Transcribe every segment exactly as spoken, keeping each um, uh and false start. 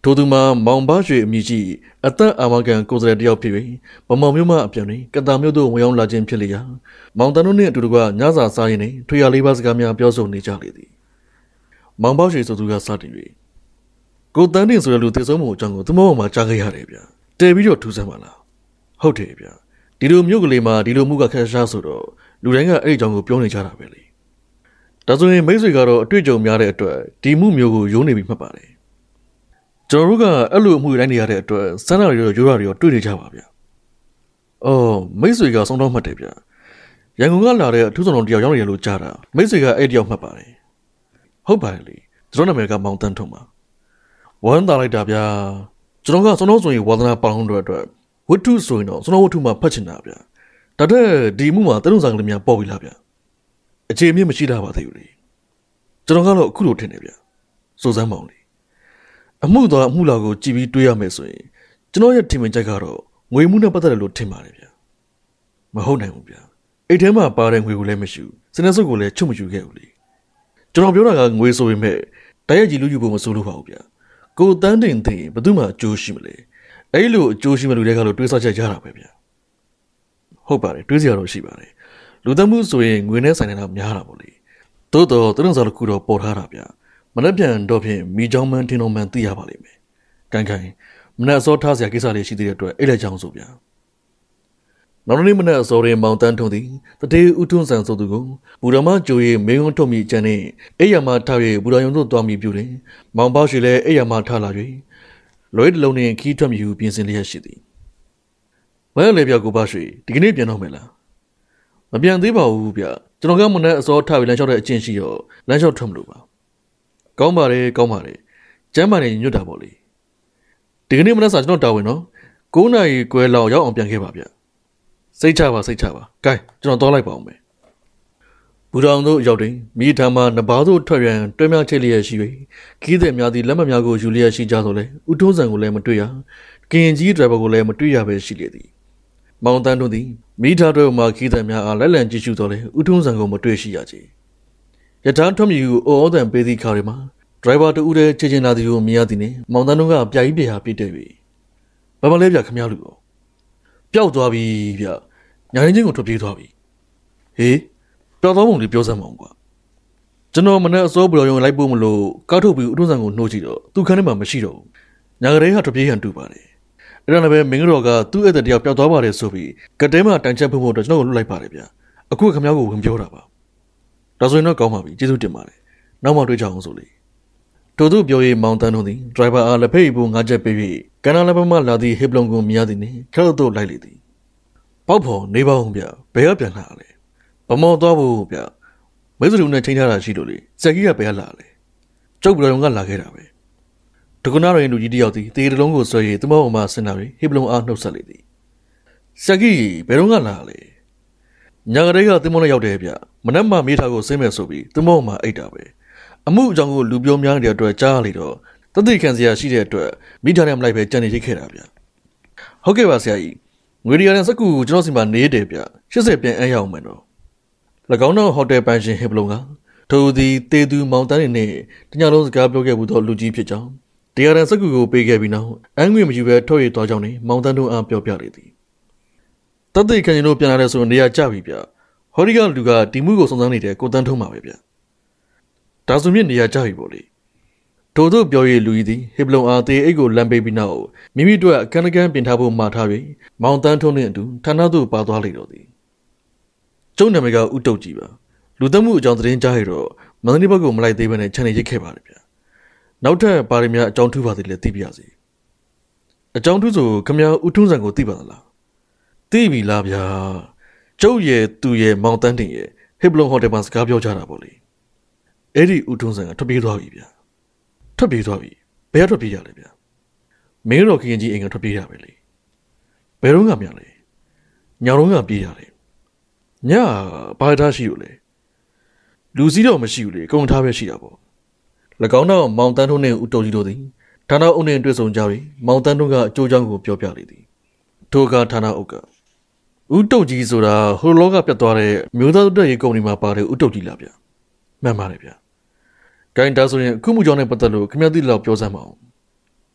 ထိုသူမှာမောင်ပါရွှေအမည်ရှိအသက်အာမခံကိုယ်စားလှယ်တယောက်ဖြစ်၍ဗမောင်မျိုးမှအပြန်တွင်ကတာမျိုးတို့ဝင်ရောက်လာခြင်းဖြစ်လျက်မောင်တန်းတို့နှင့်အတူတကွညစာစားရင်းနှင့်ထွေရလေးပါးစကားများပြောဆိုနေကြလေသည်မောင်ပါရွှေဆိုသူကစတင်၍ကိုတန်းတင်ဆိုတဲ့လူသေဆုံးမှုအကြောင်းကိုသူမပေါ်မှာကြားခဲ့ရတယ်ဗျတဲပြီးတော့ထူးဆန်းပါလားဟုတ်တယ်ဗျဒီလိုမျိုးကလေးမှာဒီလိုမှုကခက်ရှားဆိုတော့လူတိုင်းကအဲ့ဒီအကြောင်းကိုပြောနေကြတာပဲလေဒါဆိုရင်မိတ်ဆွေကတော့အတွေ့အကြုံများတဲ့အတွက်ဒီမှုမျိုးကိုယုံနေပြီမှတ်ပါတယ်ကျွန်တော်တို့ကအဲ့လိုအမှုတိုင်းနေရတဲ့အတွက်စမ်းတာတွေရောရိုးတာတွေရောတွေ့နေကြပါဗျ။အော်မိတ်ဆွေကဆုံးတော့မှတ်တယ်ဗျ။ရန်ကုန်ကလာတဲ့အထူးဆောင်တော်တယောက်ရောက်နေရလို့ကြားတာမိတ်ဆွေကအဲ့တယောက်မှတ်ပါတယ်။ဟုတ်ပါတယ်လေကျွန်တော်နာမည်ကမောင်တန်းထုံပါ။ဝမ်းသာလိုက်တာဗျာ။ကျွန်တော်ကဆုံးတော့ဆိုရင်ဝါသနာပေါင်းတို့အတွက်ဝတ္ထုဆိုရင်တော့ဆုံးတော့ဝတ္ထုမှဖတ်ချင်တာဗျ။ဒါတဲ့ဒီမှုမှာတရုံဆောင်ကလေးများပေါ်ပြီလားဗျ။အခြေအမြင့်မရှိတာပါသေးဘူးလေ။ကျွန်တော်ကတော့အခုလိုထင်နေဗျ။စိုးစမ်းမောင်လေအမှုတော်အမှုလာကိုကြည်ပြီးတွေးရမယ်ဆိုရင်ကျွန်တော်ရဲ့ထင်မြင်ချက်ကတော့ငွေမှုနဲ့ပတ်သက်တယ်လို့ထင်ပါတယ်ဗျမဟုတ်နိုင်ဘူးဗျအိတ်ထဲမှာပါတဲ့ငွေကိုလည်းမရှိဘူးစနေစုပ်ကိုလည်းချွတ်မယူခဲ့ဘူးလေကျွန်တော်ပြောတာကငွေဆိုပေမဲ့တရက်ကြီးလူယူဖို့မဆိုလို့ပါဘူးဗျကိုတန်းတင်တင်ဘယ်သူမှအကျိုးရှိမလဲအဲ့လိုအကျိုးရှိမဲ့လူတွေကလို့တွေးဆချက်ကြတာပဲဗျဟုတ်ပါတယ်တွေးစရာတော့ရှိပါတယ်လူသမှုဆိုရင်ငွေနဲ့ဆိုင်နေတာများတာပေါ့လေတိုးတော့တရုံစားတစ်ခုတော့ပေါ်ထားတာဗျမနေ့ပြန်တော့ဖြင့်မိချောင်းမှန်းထင်းတော်မှန်းသိရပါလိမ့်မယ်။ကန်ကန်မနေ့အစောထားစရာကိစ္စလေးရှိသေးတဲ့အတွက်အဲ့လက်ချောင်းဆိုဗျာ။နောက်နေ့မနေ့အစောရင်မောင်တန်းထုံသည်တတေးဥထုံးဆန်ဆိုသူကိုဘူရမကျိုးရီမင်းုံထုတ်မိကျန်နဲ့အဲ့ရမထား၍ဘူရယုံတို့တွားမိပြုတယ်။မောင်ပေါရွှေလည်းအဲ့ရမထားလာ၍လွဲတလုံးနဲ့ခီးထွက်မြူပြင်ဆင်လျက်ရှိသည်။ဘယ်လဲပြကိုပါရွှေဒီကနေ့ပြန်တော့မယ်လား။မပြန်သေးပါဘူးဗျ။ကျွန်တော်ကမနေ့အစောထားပြီးလမ်းလျှောက်တဲ့အချင်းရှိတော့လမ်းလျှောက်ထွက်မလို့ပါ။ကောင်းပါလေကောင်းပါလေကျမ်းမာနေညွတ်တာပေါ့လေဒီကနေ့မနက်စာကျွန်တော်တာဝန်နော်၉နာရီခွဲလောက်ရောက်အောင်ပြန်ခဲ့ပါဗျစိတ်ချပါစိတ်ချပါကဲကျွန်တော်သွားလိုက်ပါအောင်မယ်ဘူတောင်တို့ရောက်တွင်မိသားမှာနဘာတို့ထွက်ရန်တွဲမြောက်ချိတ်လျက်ရှိ၍ခီးသည်များသည့်လက်မှတ်များကိုယူလျက်ရှိကြဆိုလဲဥထုံးစံကိုလည်းမတွေ့ရကင်ကြီးဒရိုင်ဘာကိုလည်းမတွေ့ရပဲရှိလေသည်မောင်တန်းတို့သည်မိသားတို့မှခီးသည်များအားလက်လံကြည့်ရှုတော်လဲဥထုံးစံကိုမတွေ့ရှိရချေရထားထွက်မြူကိုအော်အတန်ပေးသည့်ခါတွေမှာဒရိုင်ဘာတူဦးတဲ့ချေချင်းလာသည်ကိုမြင်ရသည်နဲ့မောင်တန်းတို့ကပြာကြီးပြေဟာပြစ်တဲ့ပြီဘာမလဲဗျခမရလူကိုပျောက်သွားပြီဗျညာရင်းချင်းကိုထွက်ပြေးသွားပြီဟေးပျောက်သွားပုံလေးပြောစမ်းမအောင်ကွာကျွန်တော်မနေ့အစောဘလော်ရုံလိုက်ပို့မလို့ကောက်ထုတ်ပြီးဥထုံးဆန်ကိုနှိုးကြည့်တော့သူ့ခန်းထဲမှာမရှိတော့ဘူးညာကလေးကထွက်ပြေးဟန်တူပါတယ်အဲ့ဒါနဲ့ပဲမင်းတော်ကသူ့အဲ့တဲ့တယောက်ပျောက်သွားပါတယ်ဆိုပြီးကတဲမှာတန်ချက်ဖို့ဖို့တော့ကျွန်တော်ကိုလွတ်လိုက်ပါတယ်ဗျအခုခမရကိုဝင်ပြောတာပါဒါဆိုရင်တော့ကောင်းပါပြီကျေးဇူးတင်ပါတယ်နောက်မှတွေ့ကြအောင်ဆိုလေထို့သူပြောရေးမောင်တန်းတို့သည်ဒရိုင်ဘာအားလက်ဖက်ရည်ဘူးငါးချက်ပေး၍ကန်နာလက်ပမှလာသည့်ဟစ်ပလုံကိုမြင်ရသည်နှင့်ခက်တော့လိုက်လေသည်ပေါက်ဖော်နေပါဦးဗျဘယ်ကပြန်လာလဲဗမော်သွားဖို့ဗျမဲစလူနဲ့ချိန်ထားတာရှိလို့လေစက်ကြီးကဘယ်ကလာလဲကျုပ်ဘလုံကလာခဲ့တာပဲဒကုနာရင်းလူကြီးတယောက်သည်တေးတလုံးကိုဆွဲ၍သူမအောင်မှဆင်လာ၍ဟစ်ပလုံအားနှုတ်ဆက်လေသည်စက်ကြီးဘယ်တော့ကလာလဲညာကလေးကသူမနဲ့ရောက်တယ်ဗျမနက်မှမေးထားကိုဆင်းမယ်ဆိုပြီးသူမအောင်မှအိတ်တာပဲအမှုအကြောင်းကိုလူပြောများနေတဲ့အတွက်ကြားရလေတော့တသိခံစရာရှိတဲ့အတွက်မိထားနဲ့မလိုက်ပဲကြံနေရိတ်ခဲ့တာဗျဟုတ်ကဲ့ပါဆရာကြီးငွေရရတဲ့စက်ကူကိုကျွန်တော်စီမှာနေတယ်ဗျရှစ်ဆယ်ပြန်အမ်းရအောင်မယ်တော့၎င်းတို့ဟိုတယ်ပန်ရှင်ဟစ်ပလုံကထိုသည်တေသူမောင်တန်းနေနဲ့တညလုံးစကားပြောခဲ့မှုသောလူကြီးဖြစ်ကြောင်းတရားရန်စက်ကူကိုပေးခဲ့ပြီးနောက်အမ်းငွေမယူဘဲထုတ်ရသွားကြောင်းနဲ့မောင်တန်းတို့အားပြောပြလေသည်တသိခံရင်တို့ပြန်လာတဲ့ဆိုနေရာကြပြီဗျဟောဒီကလူကဒီမှုကိုစုံစမ်းနေတဲ့ကိုတန်းထုံးမှာပဲဗျဒါဆိုမြင့်နေရာကြပြီပေါ့လေထို့သို့ပြော၍လူကြီးသည်ဟစ်ပလုံအားတေအိတ်ကိုလမ်းပေးပြီးနောက်မိမိတို့အခန်းကန်းပြင်ထားဖို့မှာထား၍မောင်တန်းထုံးနှင့်အတူဌာနသို့ပါသွားလေတော့သည်ကျုံနာမည်ကဥတုတ်ကြီးပါလူသက်မှုအကြောင်းသတင်းကြားရတော့မန္တလေးဘက်ကိုမလိုက်သေးဘဲနဲ့ခြံနေရစ်ခဲ့ပါတယ်ဗျနောက်ထပ်ပါရမီအကြောင်းထူးပါသေးလေသိပြရစီအကြောင်းထူးဆိုခမည်းဥထုံးဆန်ကိုသိပါသလားသိပြီလားဗျာကျုပ်ရဲ့သူ့ရဲ့မောင်တန်းတင်ရဲ့ဟစ်ပလုံဟိုတယ်မှာစကားပြောကြတာပေါ့လေအဲ့ဒီဥထုံးဆန်ကထွက်ပြေးသွားပြီဗျထွက်ပြေးသွားပြီဘယ်ထွက်ပြေးရလဲဗျမင်းတော်ခင်ကြီးအိမ်ကထွက်ပြေးရပဲလေဘယ်တော့မှမရလေညောင်တော့ကပြေးရတယ်ညဘာထားရှိလို့လဲလူစည်းတော့မရှိဘူးလေကုံထားပဲရှိတာပေါ့၎င်းတော့မောင်တန်းထုံးနဲ့ဥတုတ်ကြီးတို့သည်ဌာနအုပ်နဲ့တွေ့ဆုံကြပြီးမောင်တန်းထုံးကအကျိုးအကြောင်းကိုပြောပြလေသည်ထိုကဌာနအုပ်ကဥတုတ်ကြီးဆိုတာဟိုလောကပြတ်သွားတဲ့မျိုးသားတို့ရဲ့ကုမ္ပဏီမှာပါတဲ့ဥတုတ်ကြီးလားဗျမှန်ပါတယ်ဗျဂိုင်းဒါဆိုရင်အခုမှုကြောင့်နဲ့ပတ်သက်လို့ခင်ဗျားသိလောက်ပြောစမ်းပါဦး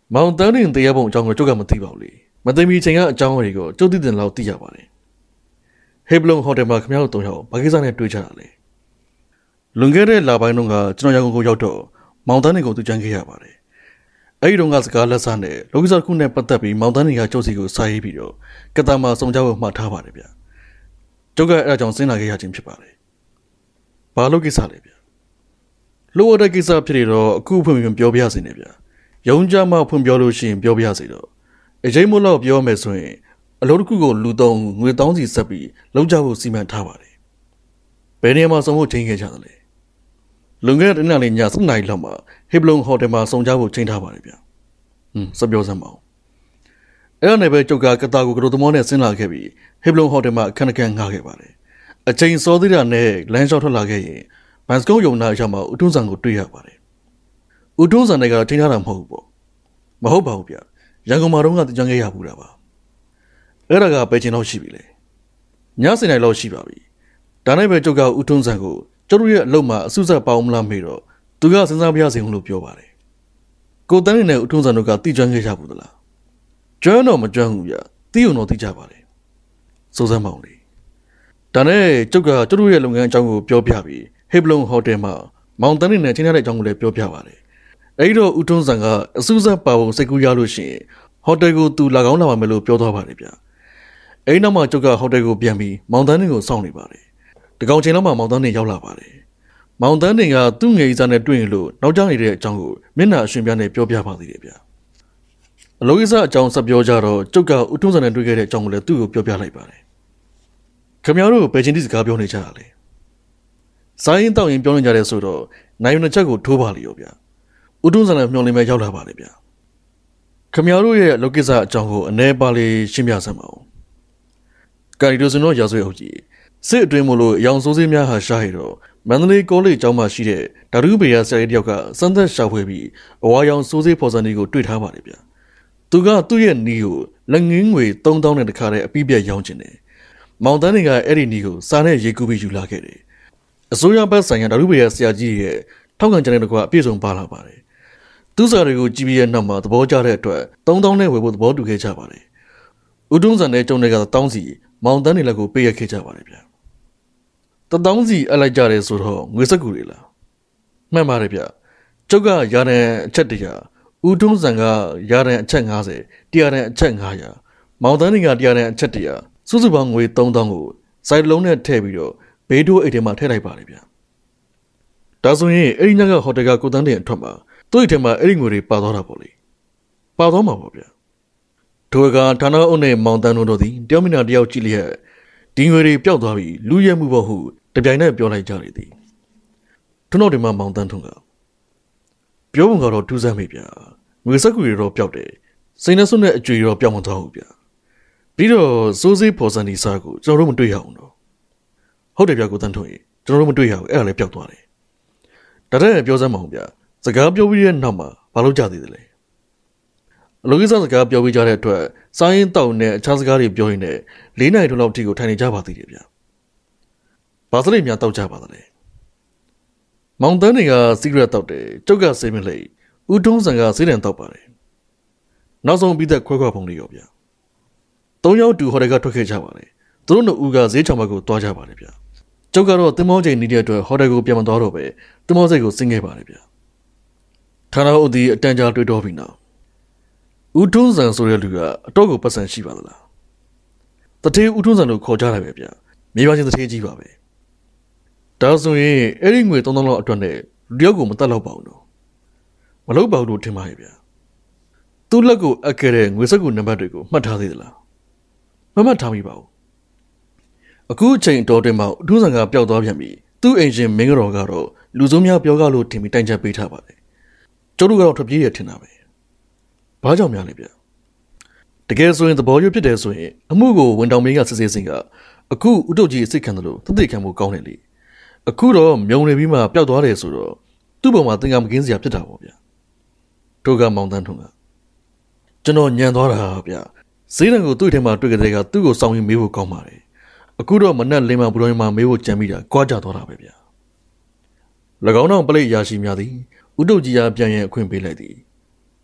မောင်တန်းတင်တရားပုံအကြောင်းကိုကျုပ်ကမသိပါဘူးလေမသိမီချိန်ကအကြောင်းတွေကိုကျုပ်သိတဲ့လောက်သိရပါတယ်ဟေဘလုံဟိုတယ်မှာခင်ဗျားတို့၃ယောက်ဘာကိစ္စနဲ့တွေ့ကြတာလဲလွန်ခဲ့တဲ့လပိုင်းတုန်းကကျွန်တော်ရန်ကုန်ကိုရောက်တော့မောင်တန်းတွေကိုသူကြမ်းခဲ့ရပါတယ်အဲ့ဒီတုန်းကစကားလက်စားနဲ့လောကစားတစ်ခုနဲ့ပတ်သက်ပြီးမောင်တန်းတွေကကျုပ်စီကိုစာရေးပြီးတော့ကတာမှာစုံကြဖို့မှားထားပါတယ်ဗျကျုပ်ကအဲ့အကြောင်းစဉ်းစားခဲ့ရခြင်းဖြစ်ပါတယ်ဘာလို့ကိစ္စလဲဗျလိုအပ်တဲ့ကိစ္စဖြစ်နေတော့အခုဖွင့်ပြပြောပြရစီနေဗျရုံးကြမှာဖွင့်ပြောလို့ရှိရင်ပြောပြရစီတော့အချိန်မို့လောက်ပြောမယ်ဆိုရင်အလုပ်တစ်ခုကိုလူသုံးငွေတောင်းစီဆက်ပြီးလုံးကြဖို့စီမံထားပါတယ်ဘယ်နေရာမှာစုံဖို့ချိန်ခဲ့ကြသလဲလွန်ခဲ့တဲ့နေ့လေးညစနေလောက်မှာဟေဘလုံဟိုတယ်မှာစုံကြဖို့ချိန်ထားပါတယ်ဗျဟွန်းစပြောစမ်းပါဦးအဲ့ဒါနဲ့ပဲကျုပ်ကကတာကိုကတော်သမောနဲ့ဆင်းလာခဲ့ပြီးဟေဘလုံဟိုတယ်မှာအခန်းအခန်းငှားခဲ့ပါတယ်အချိန်စောသေးတာနဲ့လမ်းလျှောက်ထွက်လာခဲ့ရင်ဘန်စကုန်းယုံနာအရာမှာဦးထွန်းဆန်ကိုတွေ့ရပါတယ်ဦးထွန်းဆန်ကချိန်ထားတာမဟုတ်ဘူးပေါ့မဟုတ်ပါဘူးဗျရန်ကုန်မှာတော့ကတင်ကြခဲ့ရဘူးတာပါအဲ့ဒါကပဲချင်းတော့ရှိပြီလေညစင်တိုင်းလောက်ရှိပါပြီဒါနဲ့ပဲကျုပ်ကဦးထွန်းဆန်ကိုကျုပ်တို့ရဲ့အလုပ်မှာအစုစပ်ပေါင်းမလားမေးတော့သူကစဉ်းစားပြရစီလို့ပြောပါတယ်ကိုတန်းနေနဲ့ဦးထွန်းဆန်တို့ကတိကျွမ်းခဲ့ကြဘူးသလားကျွမ်းတော့မကျွမ်းဘူးဗျတိုံတော့တိကြပါတယ်စိုးစမ်းပါဦးလေဒါနဲ့ကျုပ်ကကျုပ်တို့ရဲ့လုပ်ငန်းအကြောင်းကိုပြောပြပြီးဟေဘလုံဟိုတယ်မှာမောင်တန်းနေနဲ့ချင်းထားတဲ့အကြောင်းကိုလည်းပြောပြပါတယ်အဲ့တော့ဦးထွန်းဆန်ကအစုစပ်ပါဖို့စိတ်ကူးရလို့ရှိရင်ဟိုတယ်ကိုသူလာကောင်းလာပါမယ်လို့ပြောသွားပါတယ်ဗျအဲ့နောက်မှကျုပ်ကဟိုတယ်ကိုပြန်ပြီးမောင်တန်းနေကိုစောင့်နေပါတယ်တကောင်ချိန်လောက်မှမောင်တန်းနေရောက်လာပါတယ်မောင်တန်းနေကသူ့ငယ်ကြီးစားနဲ့တွေ့ရင်လို့နောက်ကျနေတဲ့အကြောင်းကိုမျက်နှာအရှင်ပြနဲ့ပြောပြပါသေးတယ်ဗျအလိုကိစ္စအကြောင်းဆက်ပြောကြတော့ကျုပ်ကဦးထွန်းဆန်နဲ့တွေ့ခဲ့တဲ့အကြောင်းကိုလည်းသူ့ကိုပြောပြလိုက်ပါတယ်ခင်ဗျားတို့ဘယ်ချင်းဒီစကားပြောနေကြတာလဲစားရင်တောက်ရင်ပြောနေကြတယ်ဆိုတော့နိုင်ရွန်ချက်ကိုထိုးပါလိရောဗျဦးထွန်းဆန်နဲ့မျောလင်းမဲ့ရောက်လာပါလေဗျခင်ဗျားတို့ရဲ့အလိုကိစ္စအကြောင်းကိုအနေပါလေးရှင်းပြစမ်းပါဦးကာရီဒိုစင်တို့ရာဇဝတ်အုပ်ကြီးစစ်အတွင်းမို့လို့ရောင်စိုးစည်းများဟာရှားရတော့မန္တလေးကောလိပ်ကျောင်းမှာရှိတဲ့ဓာတုပေရဆရာကြီးတယောက်ကစမ်းသက်ရှာဖွေပြီးအဝါရောင်စိုးစည်းဖော်စံတွေကိုတွေ့ထားပါတယ်ဗျသူကသူ့ရဲ့နီးကိုလက်ငင်းငွေသုံးသောင်းနဲ့တခါတည်းအပိပြတ်ရောင်းချင်တယ်မောင်တန်းတွေကအဲ့ဒီနီးကိုစားနဲ့ရေကူးပြီးယူလာခဲ့တယ်အစိုးရဘက်ဆိုင်ရာဓာတုပေရဆရာကြီးရဲ့ထောက်ခံချက်နဲ့တကွာအပြည့်စုံပါလာပါတယ်သူ့စာတွေကိုကြည့်ပြီးတဲ့နောက်မှာသဘောကျတဲ့အတွက်သုံးသောင်းနဲ့ဝယ်ဖို့သဘောတူခဲ့ကြပါတယ်ဦးတွန်းစံနဲ့ကျုံတွေကတောင်းစီမောင်တန်းတွေလည်းကိုပေးရခဲ့ကြပါတယ်ဗျတတောင်းစီအလိုက်ကြတယ်ဆိုတော့ငွေစက်ကူတွေလားမှန်ပါတယ်ဗျကျုပ်ကရာတန်အချက်တရာဦးတွန်းစံကရာတန်အချက်၅၀တရားတန်အချက်၅၀၀မောင်တန်းတွေကတရားတန်အချက်တရာစုစုပေါင်းငွေသုံးသောင်းကိုစိုက်လုံးနဲ့ထည့်ပြီးတော့ဘေးတိုးအိတ်ထဲမှာထည့်လိုက်ပါတယ်ဗျဒါဆိုရင်အဲ့ဒီညကဟိုတယ်ကကိုတန်းတင်အထွက်မှာသူ့အိတ်ထဲမှာအဲ့ဒီငွေတွေပါသွားတာပေါ့လေပါသွားမှာပေါ့ဗျထိုကဌာနအုပ်နဲ့မောင်တန်းတို့သည်တယောက်မိနာတယောက်ကြည့်လျက်ဒီငွေတွေပျောက်သွားပြီလူရဲမှုပေါ့ဟုတပြိုင်နက်ပြောလိုက်ကြလေသည်ထွန်းတော်ဒီမှာမောင်တန်းထွန်းကပြောပုံကတော့ထူးဆန်းမိဗျာငွေစက်ကူတွေတော့ပျောက်တယ်စိန်နဲ့စွနဲ့အကြွေတော့ပျောက်မသွားဘူးဗျာပြီးတော့စိုးစေးဖော်စံဒီစားကိုကျွန်တော်တို့မတွေ့ရအောင်တော့ဟုတ်တယ်ဗျာကိုတန်းထွန်းရေကျွန်တော်တို့မတွေ့ရဘူးအဲ့ဒါလည်းပျောက်သွားတယ်ဒါတဲ့ပြောစမ်းမအောင်ဗျာစကားပြောပြီးတဲ့နောက်မှာဘာလို့ကြသေးတယ်လဲအလိုကိစ္စစကားပြောပြီးကြတဲ့အတွက်စားရင်တောက်နဲ့အခြားစကားတွေပြောရင်းနဲ့လေးနိုင်ထိုးလောက်ထိကိုထိုင်နေကြပါသေးတယ်ဗျာဘာစလိများတောက်ကြပါသလဲမောင်တန်းတွေကစီဂရက်တောက်တယ်ကျုပ်ကစိတ်မလိဦးထုံးစံကစိတ်တန်တောက်ပါတယ်နောက်ဆုံးပြီးသက်ခွဲခွဲဖုံလေးရောဗျာသုံးယောက်တူဟိုတယ်ကထွက်ခဲ့ကြပါတယ်သူတို့တို့ဦးကဈေးချောင်ဘက်ကိုသွားကြပါတယ်ဗျာကျုပ်ကတော့တင်မောချိန်နေတဲ့အတွက်ဟိုတယ်ကိုပြန်မသွားတော့ပဲတင်မောစိတ်ကိုဆင်းခဲ့ပါတယ်ဗျာဌာနအုပ်ဒီအတန်ကြာတွေ့တော့ပြီနော်ဦးထွန်းစံဆိုတဲ့လူကအတော့ကိုပတ်စံရှိပါသလားတထေးဦးထွန်းစံလို့ခေါ်ကြတယ်ပဲဗျမြေပါချင်းတထေးကြီးပါပဲဒါဆိုရင်အဲ့ဒီငွေသုံးသောင်းလောက်အတွက်နဲ့လူတယောက်ကိုမတတ်တော့ပါဘူးနော်မလုပ်ပါဘူးလို့ထင်ပါရဲ့ဗျသူ့လက်ကိုအပ်ခဲ့တဲ့ငွေစက်ကူနံပါတ်တွေကိုမှတ်ထားသေးသလားမမှတ်ထားမိပါဘူးအခုအချိန်တော်တွင်မှဦးထွန်းစံကပျောက်သွားပြန်ပြီသူ့အိမ်ရှင်မင်းတော်ကတော့လူစုံများပြောကားလို့ထင်ပြီးတိုင်ချက်ပေးထားပါတယ်ကျုပ်တို့ကတော့ထွက်ပြေးရထင်တာပဲဘာကြောင့်များလဲဗျတကယ်ဆိုရင်သဘောကျဖြစ်တယ်ဆိုရင်အမှုကိုဝန်တောင်မင်းကစစ်စစ်စင်ကအခုဥတုကြီးစိတ်ခံတယ်လို့သတိခံမှုကောင်းတယ်လေအခုတော့မြုံနေပြီးမှပျောက်သွားတယ်ဆိုတော့သူ့ပုံမှာသင်္ကန်းမကင်းစရာဖြစ်တာပေါ့ဗျတို့ကမောင်တန်းထွန်းကကျွန်တော်ညံသွားတာဗျဈေးတံကိုသူ့ထဲမှာတွေ့ကြတဲ့ကသူ့ကိုစောင်းရင်မေးဖို့ကောင်းပါတယ်အခုတော့မနက်လင်းမှဘုရားမှာမေးဖို့ကြံမိတာကြွားကြသွားတာပဲဗျ၎င်းတော်ပလိတ်ရာရှိများသည်ဥတုကြီးအားပြန်ရင်အခွင့်ပေးလိုက်သည်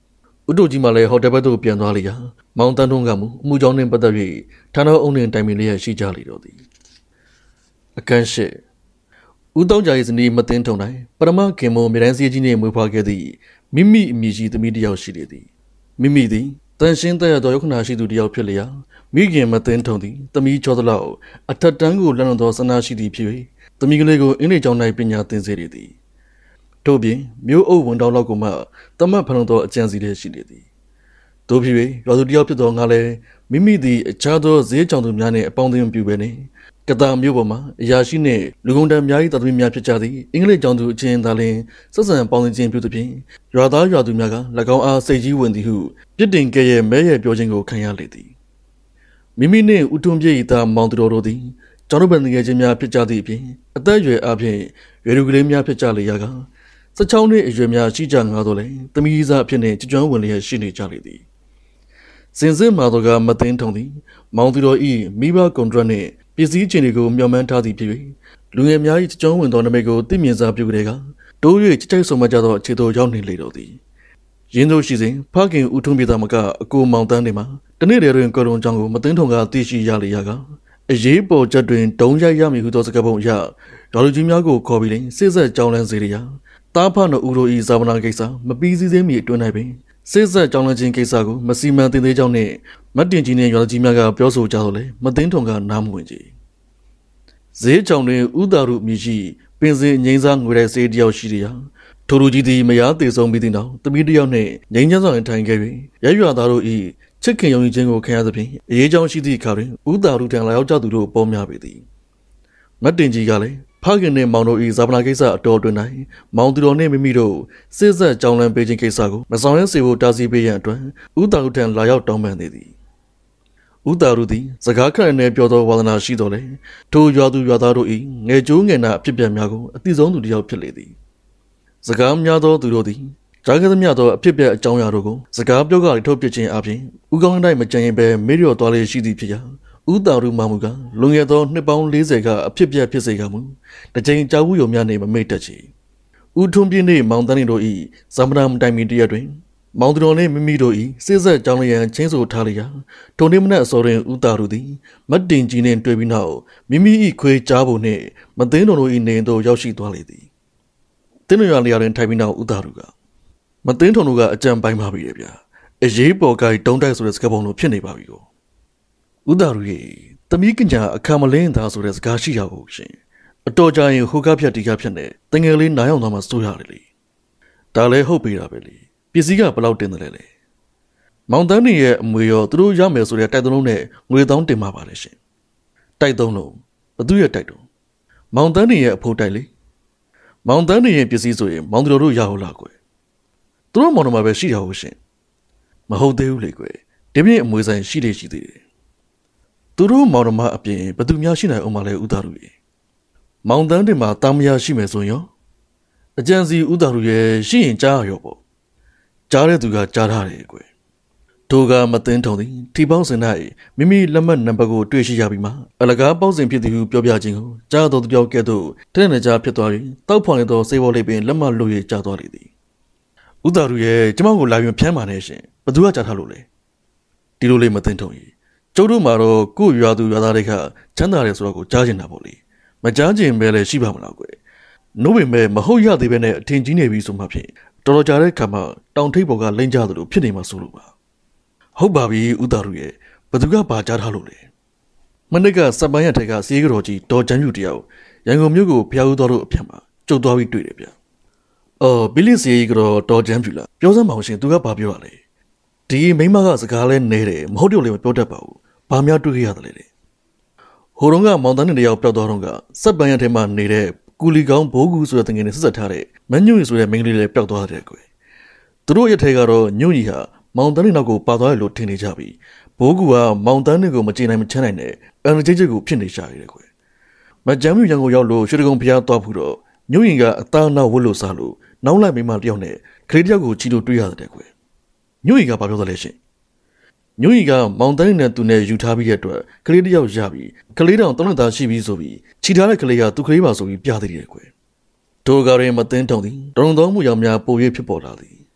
ဥတုကြီးမှလည်းဟိုတယ်ဘက်သို့ပြန်သွားလေရာမောင်တန်းထွန်းကမူအမှုကြောင့်နှင့်ပတ်သက်၍ဌာနအုပ်နှင့်တိုင်ပင်လျက်ရှိကြလေတော့သည်အခန်းရှိဦးတောင်းကြ၏ဇနီးမသိန်းထုံတိုင်းပရမခင်မုံမြေတိုင်းစီကြီးနှင့်မွေးဖွားခဲ့သည့်မိမိအမည်ရှိသမီးတစ်ယောက်ရှိလေသည်မိမိသည်တန်ရှင်းတဲ့သောယုခနာရှိသူတစ်ယောက်ဖြစ်လျာမိခင်မသိန်းထုံသည်သမီးချောသလောက်အထက်တန်းကိုလမ်းတော်ဆန္ဒရှိသည်ဖြစ်၍သမီးကလေးကိုအင်းလေးကျောင်း၌ပညာသင်စေရသည်ထို့ပြင်မျိုးအုပ်ဝန်တော်လောက်ကိုမှတမတ်ဖလုံသောအကြံစီလည်းရှိလေသည်တို့ဖြစ်၍ရွာသူတစ်ယောက်ဖြစ်သောငါလည်းမိမိသည်အခြားသောဈေးကြောင်သူများနှင့်အပေါင်းအသင်းပြုပဲနေကတာမျိုးပေါ်မှာအရာရှိနှင့်လူကုန်တန်းများ၏တော်သမီးများဖြစ်ကြသည်အင်္ဂလိပ်ကျောင်းသူအချင်းသာလျှင်ဆက်ဆံပေါင်းသင်းခြင်းပြုသဖြင့်ရွာသားရွာသူများက၎င်းအားစိတ်ကြီးဝင်သည်ဟုပြစ်တင်ကြရဲ့မဲရဲ့ပြောခြင်းကိုခံရလေသည်မိမိနှင့်ဦးထွန်းပြည့်၏သားမောင်သူတော်တို့သည်ကျောင်းတို့ပင်ငယ်ချင်းများဖြစ်ကြသည့်အပြင်အသက်အရွယ်အပြင်ရွယ်လူကလေးများဖြစ်ကြလေရာကစချောင်းနှင့်အရွယ်များရှိကြငါတို့လည်းသမီးစားအဖြစ်နှင့်ကြွကြွဝင်လျက်ရှိနေကြလေသည်စင်စစ်မာတော်ကမသိန်းထုံသည်မောင်သူတော်၏မိဘကွန်ထရက်နှင့်ပစ္စည်းချင်းတွေကိုမျှော်မှန်းထားသည်ဖြစ်၍လူငယ်များ၏ကြွကြွဝင်သောနမိတ်ကိုသိမြင်စားပြုကြတဲ့ကတိုး၍ကြိတ်ကြိတ်ဆုံးမကြသောအခြေသို့ရောက်နေလေတော်သည်ရင်းတို့ရှိစဉ်ဖခင်ဦးထွန်းပြသားမကအကိုမောင်တန်းတွေမှာတနေ့တည်းတွင်ကော်ရုံကြောင့်ကိုမသိန်းထုံကသိရှိရလေရာကအရေးပေါ်ချက်တွင်ဒုံရိုက်ရမည်ဟုသောစကားပုံအရဒေါ်လူကြီးများကိုခေါ်ပြီးလင်စိတ်ဆက်ကြောင်းလန်းစေရရာတားဖနှဦးတို့၏ဇာဝနာကိစ္စမပြီးစည်းသေးမီအတွင်း၌ပင်စိတ်ဆက်ကြောင်းလန်းခြင်းကိစ္စကိုမစီမံတင်သေးကြောင်းနှင့်မတ်တင်ကြီးနှင့်ရွာကြီးများကပြောဆိုကြတော့လေမသိန်းထုံကနားမဝင်ကြဈေးကြောင်တွင်ဥဒါရုမြည်ရှိပင်စင်ငိမ့်စားငွေတဲ့စေးတယောက်ရှိရရာထိုလူကြီးသည်မယားသေးဆုံးပြီးတဲ့နောက်တပီးတယောက်နှင့်ငိမ့်ချမ်းဆောင်ထိုင်ခဲ့၍ရရွာသားတို့၏ချစ်ခင်ယုံကြည်ခြင်းကိုခံရသဖြင့်အရေးကြောင်းရှိသည့်အခါတွင်ဥဒါရုထံလာရောက်ကြသူတို့ပေါ်များပေသည်မတ်တင်ကြီးကလည်းဖခင်နှင့်မောင်တို့၏ဇာပနာကိစ္စအတော်တွင်၌မောင်သူတော်နှင့်မိမိတို့စစ်ဆက်ကြောင်းလန်းပေးခြင်းကိစ္စကိုမဆောင်ရစေဖို့တားဆီးပေးရန်အတွက်ဥဒါရုထံလာရောက်တောင်းပန်နေသည်ဥဒါရုသည်စကားခန့်နဲ့ပြောသောဝါဒနာရှိတော်လဲထိုရွာသူရွာသားတို့၏ငယ်ကျိုးငယ်နာအဖြစ်ပြများကိုအသိဆုံးသူတစ်ယောက်ဖြစ်လေသည်စကားများသောသူတို့သည်ကြားခဲ့သမျှသောအဖြစ်ပြအကြောင်းအရာတို့ကိုစကားပြောကထုတ်ပြခြင်းအပြင်ဥကောင်းတိုင်းမကြံရင်ပဲမေးလျော်သွားလေရှိသည်ဖြစ်ရာဥဒါရုမှမူကလွန်ခဲ့သောနှစ်ပေါင်း၄၀ကအဖြစ်ပြဖြစ်စေကမူတစ်ချိန်ကြာဝူရုံများနေမမိတ်တတ်ချေဥထွန်းပြင်းနှင့်မောင်တန်းတို့၏ဇမနာမတိုင်မီတရက်တွင်မောင်တော်နှင့်မိမိတို့၏စိစက်ကြောင်းလျံချင်းဆိုထားလျာထိုနေ့မနက်အစောတွင်ဥဒါရုသည်မတ်တင်ကြီးနှင့်တွေ့ပြီးနောက်မိမိ၏ခွေးကြားပုံနှင့်မသိန်းတော်တို့၏နေသို့ရောက်ရှိသွားလေသည်တင်းရွာလျာတွင်ထိုင်ပြီးနောက်ဥဒါရုကမသိန်းတော်တို့ကအကြံပိုင်းပါပြီလေဗျာအရေးပေါ်ကတုံးတိုက်ဆိုတဲ့စကားပုံလိုဖြစ်နေပါပြီကိုဥဒါရုရဲ့တမီးကညာအခါမလင်းသားဆိုတဲ့စကားရှိရကိုရှင်အတော်ကြာရင်ဟိုကားဖြတ်တီကားဖြတ်နဲ့တငယ်လေးနားရောက်သွားမှစိုးရတယ်လေဒါလည်းဟုတ်ပြီလားပဲလေပစ္စည်းကဘယ်လောက်တင်တယ်လဲလေမောင်တန်းနေရဲ့အမွေရောသူတို့ရမယ်ဆိုတဲ့တိုက်သုံးလုံးနဲ့ငွေတောင်းတင်ပါပါလေရှင်တိုက်သုံးလုံးဘသူရဲ့တိုက်တုံးမောင်တန်းနေရဲ့အဖိုးတိုက်လေမောင်တန်းနေရဲ့ပစ္စည်းဆိုရင်မောင်တို့တို့ရဟုတ်လားကွယ်သူတို့မောင်တော်မှာပဲရှိရဟုတ်ရှင်မဟုတ်သေးဘူးလေကွယ်ဒီပြည့်အမွေဆိုင်ရှိလေရှိသေးတယ်သူတို့မောင်တော်မှာအပြင်ဘသူများရှိနိုင်အောင်မလဲဥဒါရုရဲ့မောင်တန်းတင်မှာတာမယာရှိမယ်ဆိုရင်အကြံစီဥဒါရုရဲ့ရှိရင်ကြားရရောပေါ့ကြားတဲ့သူကကြားထားတယ်ကွယ်ထိုကမသိန်းထုံသည်ထီပေါင်းစင်၌မိမိလက်မှတ်နံပါတ်ကိုတွေ့ရှိရပြီးမှအလကားပေါင်းစင်ဖြစ်သည်ဟုပြောပြခြင်းကိုကြားတော်သူပြောကဲ့သို့တဲ့နေကြဖြစ်သွားပြီးတောက်ဖော်နေသောစေဘောလေးပင်လက်မှတ်လို့ရကြားသွားလေသည်ဥဒါရုရဲ့ကျမကိုလာရင်ဖျမ်းပါနဲ့ရှင်ဘသူကကြားထားလို့လဲဒီလိုလေးမသိန်းထုံကြီးကျုပ်တို့မှာတော့ကို့ရွာသူရွာသားတွေကချမ်းသာတယ်ဆိုတော့ကိုကြားကျင်တာပေါ့လေမကြားကျင်ပဲလည်းရှိပါမလားကွယ်နို့ပင်ပဲမဟုတ်ရသေးပဲနဲ့အထင်ကြီးနေပြီဆိုမှဖြင့်တော်တော်ကြာတဲ့ခါမှတောင်ထိပ်ပေါ်ကလိမ့်ကြသလိုဖြစ်နေမှဆိုလို့ပါဟုတ်ပါပြီဥဒါရုရဲ့ဘသူကဘာကြားထားလို့လဲမနစ်ကစပန်းရထက်ကစီးကြော်ကြီးဒေါ်ချမ်းပြူတယောက်ရန်ကုန်မြို့ကိုဖျားဦးတော်တို့အဖြစ်မှာကျုပ်သွားပြီးတွေ့တယ်ဗျအော်ဘီလီစီကတော့ဒေါ်ချမ်းပြူလားပြောစမ်းပါအောင်ရှင်သူကဘာပြောရလဲဒီမိမကစကားလဲနဲတယ်မဟုတ်တယ်လည်းမပြောတတ်ပါဘူးဘာများတွေ့ခဲ့ရတယ်လဲဟိုတုန်းကမောင်တန်းနေတယောက်ပျောက်သွားတော့ကစပန်းရထဲမှာနေတဲ့ကူလီကောင်းဘိုးကူဆိုတဲ့တငယ်နဲ့ဆက်ဆက်ထားတဲ့မညွန့်ဆိုတဲ့မိန်းကလေးလည်းပျောက်သွားတယ်ကွယ်သူတို့ရဲ့ထဲကတော့ညွန့်ကြီးဟာမောင်တန်းနေနောက်ကိုပါသွားရလို့ထင်နေကြပြီဘိုးကူကမောင်တန်းတွေကိုမကြေနိုင်မချမ်းနိုင်နဲ့အန်ဂျေဂျကိုဖြစ်နေရှာရတယ်ကွယ်မကြမ်းမြူရန်ကိုရောက်လို့ရွှေတကုံဖျားသွားဖို့တော့ညွန့်ကြီးကအသားနောက်ဝတ်လို့စားလို့နောက်လိုက်မိမတယောက်နဲ့ကလေးတယောက်ကိုချီလို့တွေ့ရတယ်ကွယ်ညွန့်ကြီးကဘာပြောသလဲရှင်ညွန့်ကြီးကမောင်တန်းနဲ့သူနဲ့ယူထားပြီးတဲ့အတွက်ကလေးတယောက်ရပြီးကလေးတောင်သုံးနှစ်သားရှိပြီးဆိုပြီးခြိထားတဲ့ကလေးကသူကလေးပါဆိုပြီးပြသေးတယ်ကွယ်ထိုကရင်မသိန်းထုံသည်တုံသုံးမှုရောင်များပို၍ဖြစ်ပေါ်လာသည်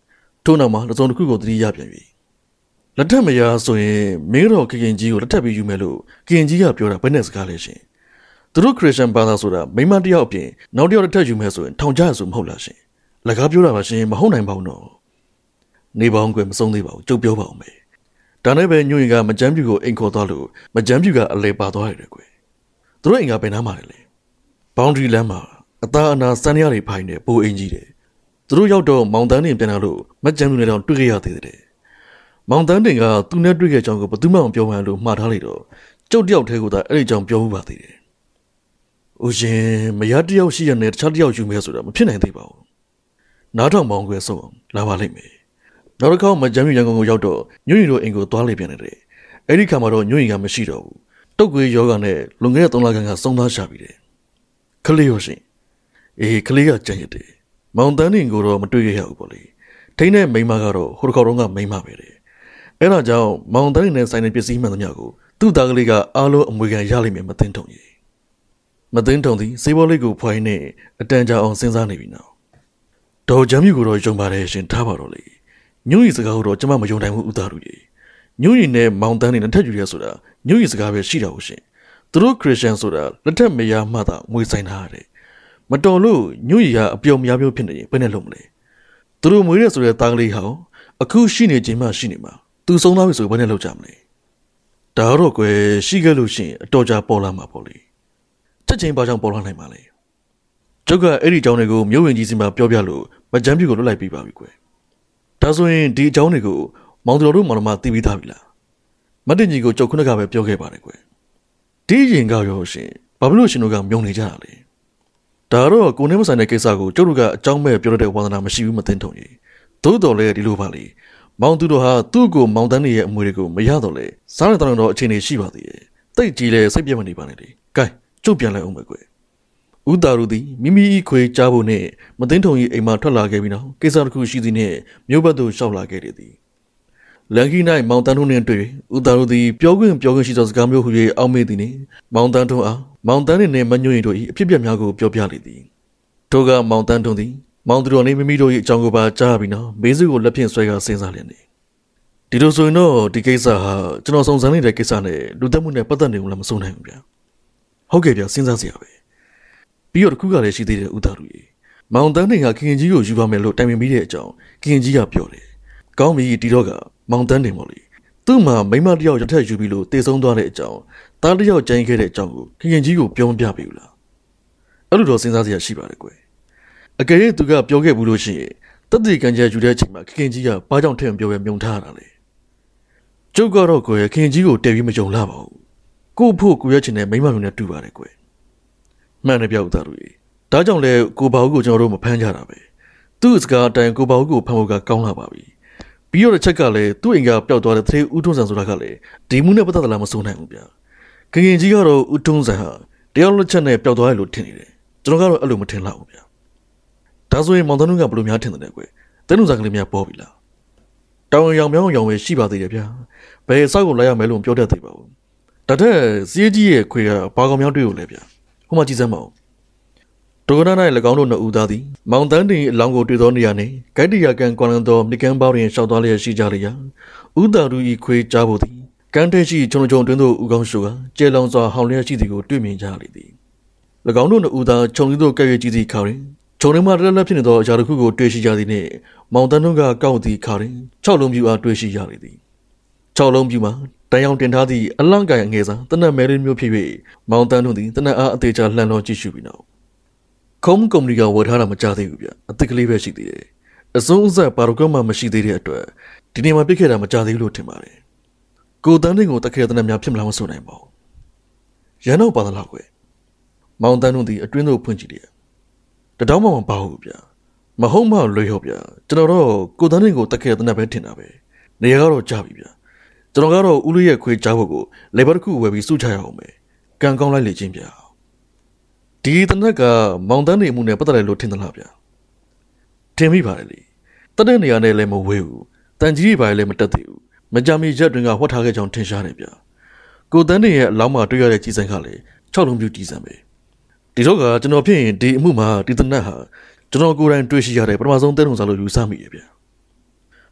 ထို့နောက်မှာတစ်စုံတစ်ခုကိုသတိရပြန်ပြီလက်ထက်မရဆိုရင်မင်းတော်ကခင်ကြီးကိုလက်ထပ်ပြီးယူမယ်လို့ကခင်ကြီးကပြောတာဘယ်နဲ့စကားလဲရှင်သူတို့ခရစ်ယာန်ဘာသာဆိုတာမိမတယောက်အပြင်နောက်တစ်ယောက်လက်ထပ်ယူမယ်ဆိုရင်ထောင်ကျရဆိုမဟုတ်လားရှင်လက်ကားပြောတာပါရှင်မဟုတ်နိုင်ပါဘူးနော်နေပေါင်းကွယ်မဆုံးသေးပါဘူးကြုတ်ပြောပါဦးမယ်ဒါနဲ့ပဲညွန့်ရင်ကမကြမ်းပြူကိုအိမ်ခေါ်သွားလို့မကြမ်းပြူကအလဲပါသွားရတယ်ကွယ်သူတို့အိမ်ကဘယ်နားမှာလဲလေဘောင်ဒရီလမ်းမှာအသားအနာစမ်းရတွေဖိုင်နေပိုးအင်ကြီးတယ်သူတို့ရောက်တော့မောင်တန်းတင်ပြန်လာလို့မကြမ်းပြူနဲ့တော့တွေ့ခဲ့ရသေးတယ်မောင်တန်းတင်ကသူနဲ့တွေ့ခဲ့ကြောင်းကိုဘယ်သူမှမပြောမှန်းလို့မှားထားလိုက်တော့ကျုပ်တယောက်တည်းကသာအဲ့ဒီကြောင့်ပြောမှုပါသေးတယ်။ဦးရှင်မရတယောက်ရှိရနဲ့တခြားတယောက်ယူမယ်ဆိုတာမဖြစ်နိုင်သေးပါဘူး။နားထောင်မောင်ကွယ်ဆုံးလာပါလိမ့်မယ်။နောက်တစ်ခါမှကြမ်းပြူရန်ကုန်ကိုရောက်တော့ညွန့်ရီတို့အိမ်ကိုသွားလေပြန်တယ်။အဲ့ဒီခါမှာတော့ညွန့်ရီကမရှိတော့ဘူး။တုတ်ကွေးယောဂနဲ့လွန်ခဲ့တဲ့သုံးလခန့်ကစုံသားရှာပြီးတယ်။ခလေးရောရှင်။အေးခလေးကကြံ့ရတဲ့မောင်တန်းတင်ကိုတော့မတွေ့ရရဘူးပေါ့လေ။ထိန်းတဲ့မိန်းမကတော့ဟိုတစ်ခေါက်တော့ကမိန်းမပဲတဲ့။အဲ့ဒါကြောင့်မောင်တန်းနဲ့ဆိုင်တဲ့ပစ္စည်းမှန်သမျှကိုသူ့သားကလေးကအားလုံးအမွေခံရလိမ့်မယ်မသိထုံကြီးမသိထုံသည်စေဘောလေးကိုဖွိုင်းနေအတန်ကြာအောင်စဉ်းစားနေပြီနော်ဒေါ်ချမ်းမြူကိုတော့ယုံပါတယ်ရှင်ထားပါတော့လေညွန့်ရီစကားကိုတော့ကျမမယုံနိုင်ဘူးဥသားတို့ကြီးညွန့်ရီနဲ့မောင်တန်းနဲ့လက်ထက်ယူရဆိုတာညွန့်ရီစကားပဲရှိတာကိုရှင်သူတို့ခရစ်ယာန်ဆိုတာလက်ထက်မရမှသာငွေဆိုင်ထားရတယ်မတော်လို့ညွန့်ရီကအပျော်များမျိုးဖြစ်နေရင်ဘယ်နဲ့လုပ်မလဲသူတို့မွေးရဆိုတဲ့သားကလေးဟောင်းအခုရှိနေခြင်းမှရှိနေမှာသူဆုံးသွားပြီဆိုဘယ်နဲ့လုပ်ကြမလဲဒါတော့ကွယ်ရှိခဲ့လို့ရှိရင်အတော်ကြာပေါ်လာမှာပေါ့လေချက်ချင်းဘာကြောင့်ပေါ်လာနိုင်မှာလဲကျုပ်ကအဲ့ဒီအကြောင်းတွေကိုမြို့ဝင်ကြီးစီမှာပြောပြလို့မကြမ်းပြူကိုလွတ်လိုက်ပြီးပါပြီကွယ်ဒါဆိုရင်ဒီအကြောင်းတွေကိုမောင်တော်တို့မောင်နှမသိပြီးသားပြီလားမတ်တင်ကြီးကိုကျုပ်ခုနကပဲပြောခဲ့ပါတယ်ကွယ်ဒီရင်ကရောရှင်ဘာဖြစ်လို့ရှင်တို့ကမြုံနေကြတာလဲဒါတော့ကိုနေမဆိုင်တဲ့ကိစ္စကိုကျုပ်တို့ကအကြောင်းမဲ့ပြောရတဲ့ဝါသနာမရှိဘူးမသိထုံကြီးသို့တော်လည်းဒီလိုပါလေမောင်သူတို့ဟာသူ့ကိုမောင်တန်းနေရဲ့အမွေတွေကိုမရတော့လေစားရတဲ့တော့အခြေအနေရှိပါသေးတယ်တိတ်ကြီးလဲစိတ်ပြတ်မနေပါနဲ့လေကဲကျုပ်ပြန်လိုက်အောင်ပဲကွယ်ဦးတာရူသည်မိမိခွေကြားဖို့နဲ့မသိထုံကြီးအိမ်မှာထွက်လာခဲ့ပြီးနောက်ကိစ္စတစ်ခုရှိသည်နဲ့မြို့ဘက်သို့ရှောက်လာခဲ့တယ်သည်လန်ကီနိုင်မောင်တန်းတို့နဲ့တွေ့ဦးတာရူသည်ပြောခွင့်ပြောခွင့်ရှိသောစကားမျိုးဟူ၍အောက်မေ့သည်နှင့်မောင်တန်းတို့အားမောင်တန်းနှင့်မညွန့်ရီတို့၏အဖြစ်အပျက်များကိုပြောပြလေသည်ထိုကမောင်တန်းတို့သည်မောင်သူတော်နှင့်မိမိတို့၏အကြောင်းကိုပါကြားပြီးနောက်မေးစုကိုလက်ဖြင့်ဆွဲကာစဉ်းစားလျက်နေဒီလိုဆိုရင်တော့ဒီကိစ္စဟာကျွန်တော်စုံစမ်းနေတဲ့ကိစ္စနဲ့လူသက်မှုနဲ့ပတ်သက်နေလို့လည်းမဆုံးနိုင်ဘူးဗျာဟုတ်ကဲ့ဗျာစဉ်းစားစရာပဲပြီးတော့တစ်ခုကလည်းရှိသေးတယ်ဦးသားလူကြီးမောင်တန်းတင်ကခင်ကြီးကိုယူပါမယ်လို့တိုင်ပင်ပြီးတဲ့အကြောင်းခင်ကြီးကပြောတယ်ကောင်းပြီဒီတော့ကမောင်တန်းတင်ပေါ့လေသူ့မှာမိမတယောက်ရထက်ယူပြီးလို့တေဆုံးသွားတဲ့အကြောင်းတားတယောက်ကြိုင်ခဲ့တဲ့အကြောင်းကိုခင်ကြီးကိုပြောမပြပေးဘူးလားအဲ့လိုတော့စဉ်းစားစရာရှိပါတယ်ကွယ်အကယ်၍သူကပြောခဲ့ဘူးလို့ရှိရင်တတိကံကြယူတဲ့အချိန်မှာခင်ကြီးကဘာကြောင့်ထင်ပြောပဲမြုံထားတာလဲကျုပ်ကတော့ကိုယ်ခင်ကြီးကိုတည်ပြီးမကြုံလာပါဘူးကို့ဖို့ကိုရချင်တဲ့မိမမျိုးနဲ့တူပါတယ်ကွယ်မှန်တယ်ပြောက်သားတို့ဒါကြောင့်လဲကိုဘာဦးကိုကျွန်တော်တို့မဖမ်းကြတာပဲသူ့စကားအတိုင်းကိုဘာဦးကိုဖမ်းဖို့ကကောင်းလာပါပြီပြီးတော့တစ်ချက်ကလည်းသူ့အိမ်ကပျောက်သွားတဲ့သေဦးထွန်းဆန်ဆိုတာကလည်းဒီမှုနဲ့ပတ်သက်တာမစိုးနိုင်ဘူးဗျာခင်ခင်ကြီးကတော့ဦးထွန်းဆန်ဟာတယောက်လက်ချက်နဲ့ပျောက်သွားတယ်လို့ထင်နေတယ်ကျွန်တော်ကတော့အဲ့လိုမထင်လောက်ဘူးဗျာဒါဆိုရင်မောင်တန်းတို့ကဘယ်လိုများထင်တယ်ကွယ်တင်းလူစားကလေးများပေါ်ပြီလားတောင်ရောင်မြောင်းရောင်ပဲရှိပါသေးတယ်ဗျာဘယ်စောက်ကိုလိုက်ရမယ်လို့ပြောတတ်သေးပါဘူးဒါတဲ့စီးကြီးရဲ့ခွေကဘာကောင်မြောင်းတွေ့ကိုလဲဗျာဟိုမှာကြည့်စမ်းမအောင်ဒိုကနာ၌၎င်းတို့နှစ်ဦးသားသည်မောင်တန်းတင်အလောင်းကိုတွေ့သောနေရာနှင့်ဂိုက်တရာကန်ကွာလန်သောမိကန်ပေါင်းတွင်ရှောက်သွားလျက်ရှိကြလျက်ဦးတာတို့၏ခွေကြားဖို့သည်ကန်းထဲရှိချုံချုံတွင်သို့ဦးကောင်းရှုကကျဲလောင်စွာဟောင်လျက်ရှိသည်ကိုတွေ့မြင်ကြလေသည်၎င်းတို့နှစ်ဦးသားခြုံသို့ကဲ့ရဲ့ကြည့်သည့်ခါတွင်ခြုံထဲမှတလက်လက်ဖြစ်နေသောအရာတစ်ခုကိုတွေ့ရှိကြသည်နှင့်မောင်တန်းတို့ကကောက်သည့်ခါတွင်၆လုံးပြူအားတွေ့ရှိရလေသည်၆လုံးပြူမှာတန်ရောင်တင်ထားသည့်အလန့်ကန်အငယ်စားတနက်မဲလေးမျိုးဖြစ်၍မောင်တန်းတို့သည်တနက်အားအသေးချာလှန်လောကြည့်ရှုပြီးနောက်ခုံးကုမ္ပဏီကဝယ်ထားတာမကြသေးဘူးဗျအသစ်ကလေးပဲရှိသေးတယ်အစုံအဆက်ဘာလို့ကမှမရှိသေးတဲ့အတွက်ဒီနေ့မှပြစ်ခဲ့တာမကြသေးဘူးလို့ထင်ပါတယ်ကိုတန်းတင်ကိုတက်ခဲ့တဲ့တနက်များဖြစ်မလားမဆိုနိုင်ပါဘူးရန်တော့ပါသလားကွယ်မောင်တန်းတို့သည်အတွင်းသို့ဖွင့်ကြည့်တယ်တတောင်းမှမပါဘူးဗျမဟုတ်မှလွေဟုတ်ဗျကျွန်တော်တော့ကိုတန်းတင်ကိုတက်ခဲ့တဲ့တနက်ပဲထင်တာပဲနေရာကတော့ကြပြီဗျကျွန်တော်ကတော့ဦးလေးရဲ့ခွေကြားဖို့ကိုလေဘတ်တစ်ခုဝယ်ပြီးစုချရအောင်ပဲကံကောင်းလိုက်လေချင်းဗျာဒီတနက်ကမောင်တန်းနေမှုနဲ့ပတ်သက်တယ်လို့ထင်သလားဗျာထင်မိပါတယ်လေတတဲ့နေရာနဲ့လည်းမဝေးဘူးတန်ကြီးတွေပါလည်းမတက်သေးဘူးမကြမီရက်တွင်ကဟောထားခဲ့ကြောင်းထင်ရှားတယ်ဗျာကိုတန်းနေရဲ့အလောင်းမှာတွေ့ရတဲ့ကြီးစံကလည်း၆လုံးပြူကြီးစံပဲဒီတော့ကကျွန်တော်ဖြစ်ရင်ဒီအမှုမှာဒီတနက်ဟာကျွန်တော်ကိုယ်တိုင်တွေ့ရှိရတဲ့ပထမဆုံးတဲထုံစားလို့ယူဆမိရဗျာ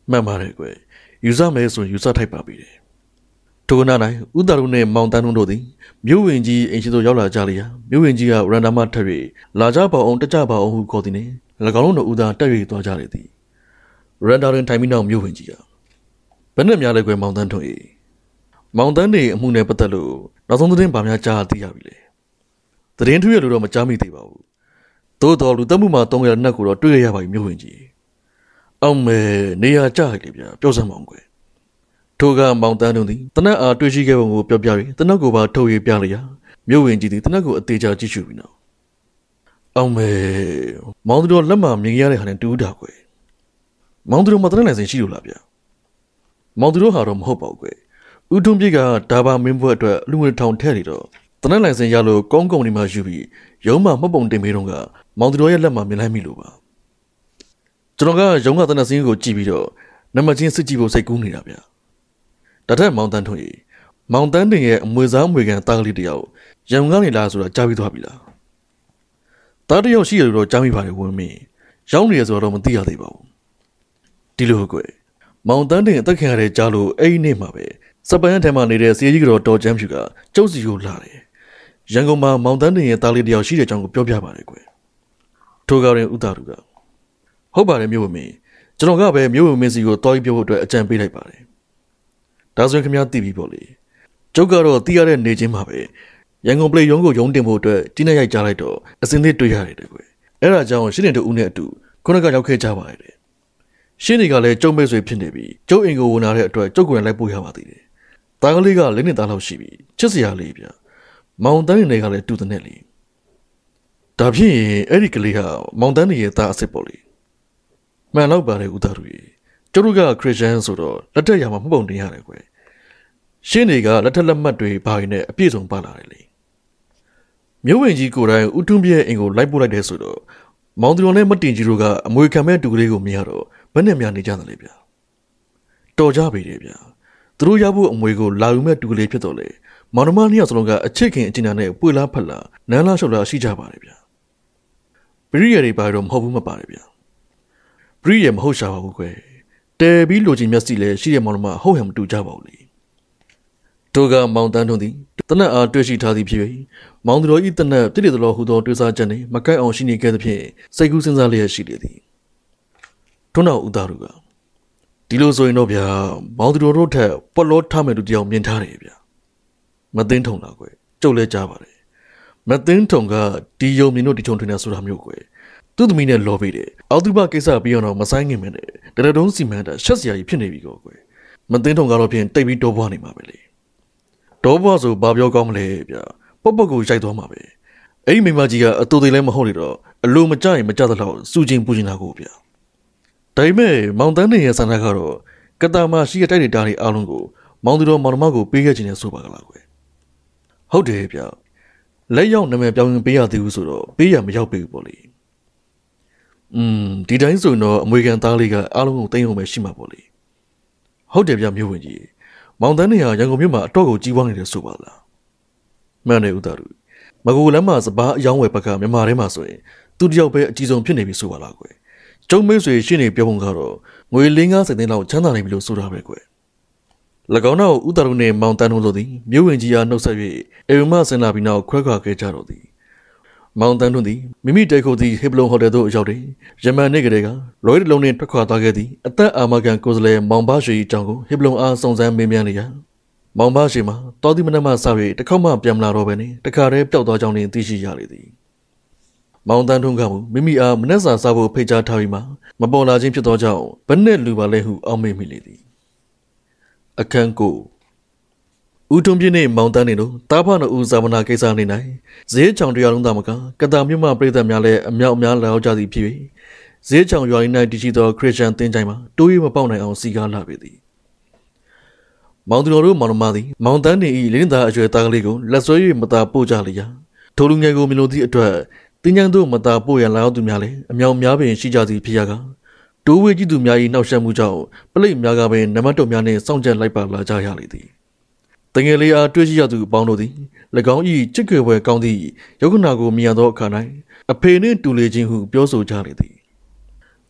မှန်ပါတယ်ကွယ်ယူဆမယ်ဆိုယူဆထိုက်ပါပြီထိုကနာ၌ဥတာရုနှင့်မောင်တန်းတို့သည်မြို့ဝင်ကြီးအိမ်ရှိသို့ရောက်လာကြလျာမြို့ဝင်ကြီးကရန်ဒါမထက်၍လာကြပါအောင်တကြပါအောင်ဟုခေါ်သည်နှင့်၎င်းတို့ဥသာတက်၍သွားကြလေသည်ရန်ဒါတွင်ထိုင်ပြီးနောက်မြို့ဝင်ကြီးကဘယ်နဲ့များလဲကွယ်မောင်တန်းတို့၏မောင်တန်းနေအမှုနဲ့ပတ်သက်လို့နောက်ဆုံးသတင်းဘာများကြားသိရပြီလဲသတင်းထူးရလို့တော့မကြားမိသေးပါဘူးသို့တော်လူတက်မှုမှာတုံးရတဲ့နှက်ကိုတော့တွေ့ရရပါပြီမြို့ဝင်ကြီးအောင်မဲနေရာကြရလေဗျာပြောစမ်းမအောင်ကွယ်ထိုကမောင်တန်းတို့သည်တနက်အားတွေ့ရှိခဲ့ပုံကိုပြောပြ၍တနက်ကိုပါထုတ်ရပြလျာမြို့ဝင်ကြီးသည်တနက်ကိုအသေးချာကြည့်ရှုပြီးနောက်အောင်မဲမောင်သူတို့လက်မှာမြင်ရတဲ့ဟာနဲ့တူးတာကွယ်မောင်သူတို့မတန်းနိုင်စင်ရှိလို့လားဗျာမောင်သူတို့ဟာတော့မဟုတ်ပါဘူးကွယ်ဥထုံပြစ်ကဒါဘာမင်းဘွဲ့အတွက်လူငွေထောင်ထဲနေတော့တနက်နိုင်စင်ရလို့ကောင်းကောင်းနေမှယူပြီးရုံးမှာမှတ်ပုံတင်မေးတော့ကမောင်သူတို့ရဲ့လက်မှာမြင်လိုက်မိလို့ပါကျွန်တော်ကရုံးကတနက်စင်းကိုကြည့်ပြီးတော့နမချင်းစစ်ကြည့်ဖို့စိတ်ကူးနေတာဗျာဒါထက်မောင်တန်းထွန်းကြီးမောင်တန်းတင်ရဲ့အမွေစားအမွေကန်တားကလေးတယောက်ရံကနေလာဆိုတာကြားပြီးသွားပြီလားတားတယောက်ရှိရလို့တော့ကြားမိပါတယ်ဝင်းမင်းရောက်နေရဆိုတော့မသိရသေးပါဘူးဒီလိုကွယ်မောင်တန်းတင်အသက်ခံရတဲ့ကြားလို့အဲ့ဒီနေ့မှာပဲစပန်ထဲမှာနေတဲ့စီးကြီးကတော့တော်ချမ်းဖြူကကျုပ်စီကိုလာတယ်ရန်ကုန်မှာမောင်တန်းတင်ရဲ့တားလေးတယောက်ရှိတဲ့အကြောင်းကိုပြောပြပါတယ်ကွယ်ထိုကရင်ဥတာရုကဟုတ်ပါတယ်မြို့ဝင်မင်းကျွန်တော်ကပဲမြို့ဝင်မင်းစီကိုတော်ပြီးပြောဖို့အတွက်အကြံပေးလိုက်ပါတယ်ဒါဆိုရင်ခင်ဗျားသိပြီပေါ့လေကျုပ်ကတော့သိရတဲ့နေချင်းမှာပဲရန်ကုန်ပလေရုံးကိုရုံးတင်ဖို့အတွက်တင်းနဲ့ရိုက်ကြလိုက်တော့အစင်းသေးတွေ့ရတယ်တဲ့ကွယ်အဲ့ဒါကြောင့်ရှင်းနေတဲ့ဦးနဲ့အတူခုနကရောက်ခဲ့ကြပါရဲ့တဲ့ရှင်းနေကလည်းကျုံမဲ့ဆွေဖြစ်နေပြီကျုပ်အင်ကိုဝင်လာတဲ့အတွက်ကျုပ်ကိုယ်လိုက်ပို့ရပါသေးတယ်တာကလေးကလေးနှစ်သားလောက်ရှိပြီချစ်စရာလေးဗျမောင်တန်းနေကလည်းတူတဲ့နဲ့လေဒါဖြစ်ရင်အဲ့ဒီကလေးဟာမောင်တန်းနေရဲ့သားအစ်စ်ပေါ့လေမှန်တော့ပါတယ်ဦးသားတို့ကျုပ်တို့ကခရစ်ယာန်ဆိုတော့လက်ထက်ရမှာမပုံတင်ရတယ်ကွယ်ရှင်းတွေကလက်ထက်လက်မှတ်တွေဘာတွေနဲ့အပြည့်စုံပါလာတယ်လေမြို့ဝင်ကြီးကိုယ်တိုင်ဦးထွန်းပြည့်အင်ကိုလိုက်ပို့လိုက်တဲ့ဆိုတော့မောင်သူတော်နဲ့မတင်ကြီးတို့ကအမွေခံမဲ့တူကလေးကိုမြင်ရတော့ဘယ်နဲ့များနေကြတယ်လေဗျာတော်ကြပြီလေဗျာသူတို့ရဖို့အမွေကိုလာယူမဲ့တူကလေးဖြစ်တော့လေမောင်နှမနှစ်ယောက်စလုံးကအချစ်ခင်အကျဉ်းနဲ့ပွေလားဖက်လားနန်းလားရှောက်လားရှိကြပါတယ်ဗျာပရိယေတွေပါတော့မဟုတ်ဘူးမပါတယ်ဗျာပရိယေမဟုတ်ရှာပါဘူးကွယ်တဲပြီးလိုချင်မျက်စိလဲရှိတဲ့မောင်နှမဟုတ်ဟန်မတူကြပါဘူးလေတို့ကမောင်တန်းထွန်းသည်တနက်အားတွေ့ရှိထားသည်ဖြစ်၍မောင်သူတော်ဤတနက်တည်တည်တော်ဟူသောတွေ့စားချက်နှင့်မကိုက်အောင်ရှိနေခဲ့သဖြင့်စိတ်ကူးစဉ်းစားလျက်ရှိလေသည်ထွန်းတော်ဦးသားတို့ကဒီလိုဆိုရင်တော့ဗျာမောင်သူတော်တို့ထက်ပေါ်လို့ထားမယ်သူတယောက်မြင်ထားတယ်ဗျာမသိန်းထုံလားကွယ်ကျုပ်လဲကြားပါတယ်မသိန်းထုံကဒီယုံမြင်တို့ဒီချုံထွင်နေဆိုတာမျိုးကွယ်သူ့သမီးနဲ့လော်ပေးတယ်အောက်သူဘကိစ္စပြီးအောင်တော့မဆိုင်ငင်မနဲ့တရတုံးစီမံတာရှက်စရာကြီးဖြစ်နေပြီကောကွယ်မသိန်းထုံကတော့ဖြင့်တိတ်ပြီးတောပွားနေမှာပဲလေတောပွားဆိုဘာပြောကောင်းမလဲဗျာပုတ်ပုတ်ကိုရိုက်သွားမှာပဲအဲ့ဒီမိမကြီးကအတူသေးလည်းမဟုတ်နေတော့အလိုမကြရင်မကြသလောက်စူချင်းပူချင်းတာကိုဗျာဒါပေမဲ့မောင်တန်းနေရဲ့ဆန္ဒကတော့ကတာမရှိတဲ့တိုက်တွေတားတွေအားလုံးကိုမောင်သူတော်မောင်နှမကိုပေးခဲ့ခြင်းနဲ့ဆိုပါကလားကွယ်ဟုတ်တယ်ဗျာလက်ရောက်နာမည်ပြောင်းရင်ပေးရသေးဘူးဆိုတော့ပေးရမရောက်ပေဘူးပေါ့လေอืมဒီတိုင်းဆိုတော့အမွေခံသားလေးကအားလုံးကိုတိမ့်အောင်ပဲရှိမှာပေါ့လေဟုတ်တယ်ဗျမြို့ဝင်ကြီးမောင်တန်းနေဟာရန်ကုန်မြို့မှာအတော့ကိုကြီးပွားနေတယ်ဆိုပါလားမှန်တယ်ဦးသားတို့မကူလမ်းမှာစပားအယောင်းဝယ်ဘက်ကမြန်မာထဲမှာဆိုရင်သူတယောက်ပဲအကြီးဆုံးဖြစ်နေပြီဆိုပါလားကွယ်ကျုံမိတ်ဆွေရှင်းနေပြောပုံကတော့ငွေလေးငါးစိတ်သိန်းလောက်ချမ်းသာနေပြီလို့ဆိုတာပဲကွယ်၎င်းတို့ဦးသားတို့နဲ့မောင်တန်းတို့တို့သည်မြို့ဝင်ကြီးအားနှုတ်ဆက်၍အေဝမဆင်လာပြီးနောက်ခွဲခွာခဲ့ကြတော့သည်မောင်တန်းတို့သည်မိမိတဲခိုသည်ဟေဘလုံဟိုတယ်သို့ရောက်တယ်ယမန်နေ့ကလေးကလော်ရီတလုံးနှင့်ထွက်ခွာသွားခဲ့သည်အသက်အာမခံကိုယ်စားလှယ်မောင်ဘရွှေအကြောင်းကိုဟေဘလုံအားစုံစမ်းမေးမြန်းလျက်မောင်ဘရွှေမှာတော်သည်မနက်မှစ၍တစ်ခေါက်မှပြန်မလာတော့ဘဲနဲ့တခါတည်းပျောက်သွားကြောင်းသိရှိရလေသည်မောင်တန်းထွန်းကမူမိမိအားမနှက်စာစားဖို့ဖိတ်ကြားထားပြီးမှမပေါ်လာခြင်းဖြစ်သောကြောင့်ဘယ်နဲ့လူပါလဲဟုအောက်မေ့မိလေသည်အခန်းကိုဦးထွန်းပြင်းနှင့်မောင်တန်းနေတို့တားဖနဦးဇာမနာကိစ္စနေ၌ဈေးချောင်တရားလုံးသားမကကတာမြို့မှပြည်သက်များလည်းအမြောက်အများလာရောက်ကြသည်ဖြစ်၍ဈေးချောင်ရွာရင်း၌တည်ရှိသောခရစ်ယာန်သင်းချိုင်းမှာတိုးရီမပေါက်နိုင်အောင်စီကားလာပေသည်မောင်သူတော်တို့မောင်နှမသည်မောင်တန်းနေ၏လင်းသားအကျွဲသားကလေးကိုလက်ဆွဲ၍မသာပို့ကြလျာထိုလူငယ်ကိုမြင်လို့သည့်အတွက်တင်းကျန်းတို့မသာပို့ရန်လာရောက်သူများလည်းအမြောက်များပင်ရှိကြသည်ဖြစ်ရကားတိုးဝေးကြည့်သူများ၏နှောက်ယှက်မှုကြောင့်ပလိတ်များကပင်နမတ်တို့များနှင့်စောင့်ကြလိုက်ပါလာကြရလေသည်တငယ်လေးအားတွေ့ရှိရသူအပေါင်းတို့သည်၎င်း၏ချစ်ကြွယ်ပွဲကောင်းသည့်ယုတ်ခနာကိုမြင်ရသောအခါ၌အဖေနှင့်တူလေခြင်းဟုပြောဆိုကြလေသည်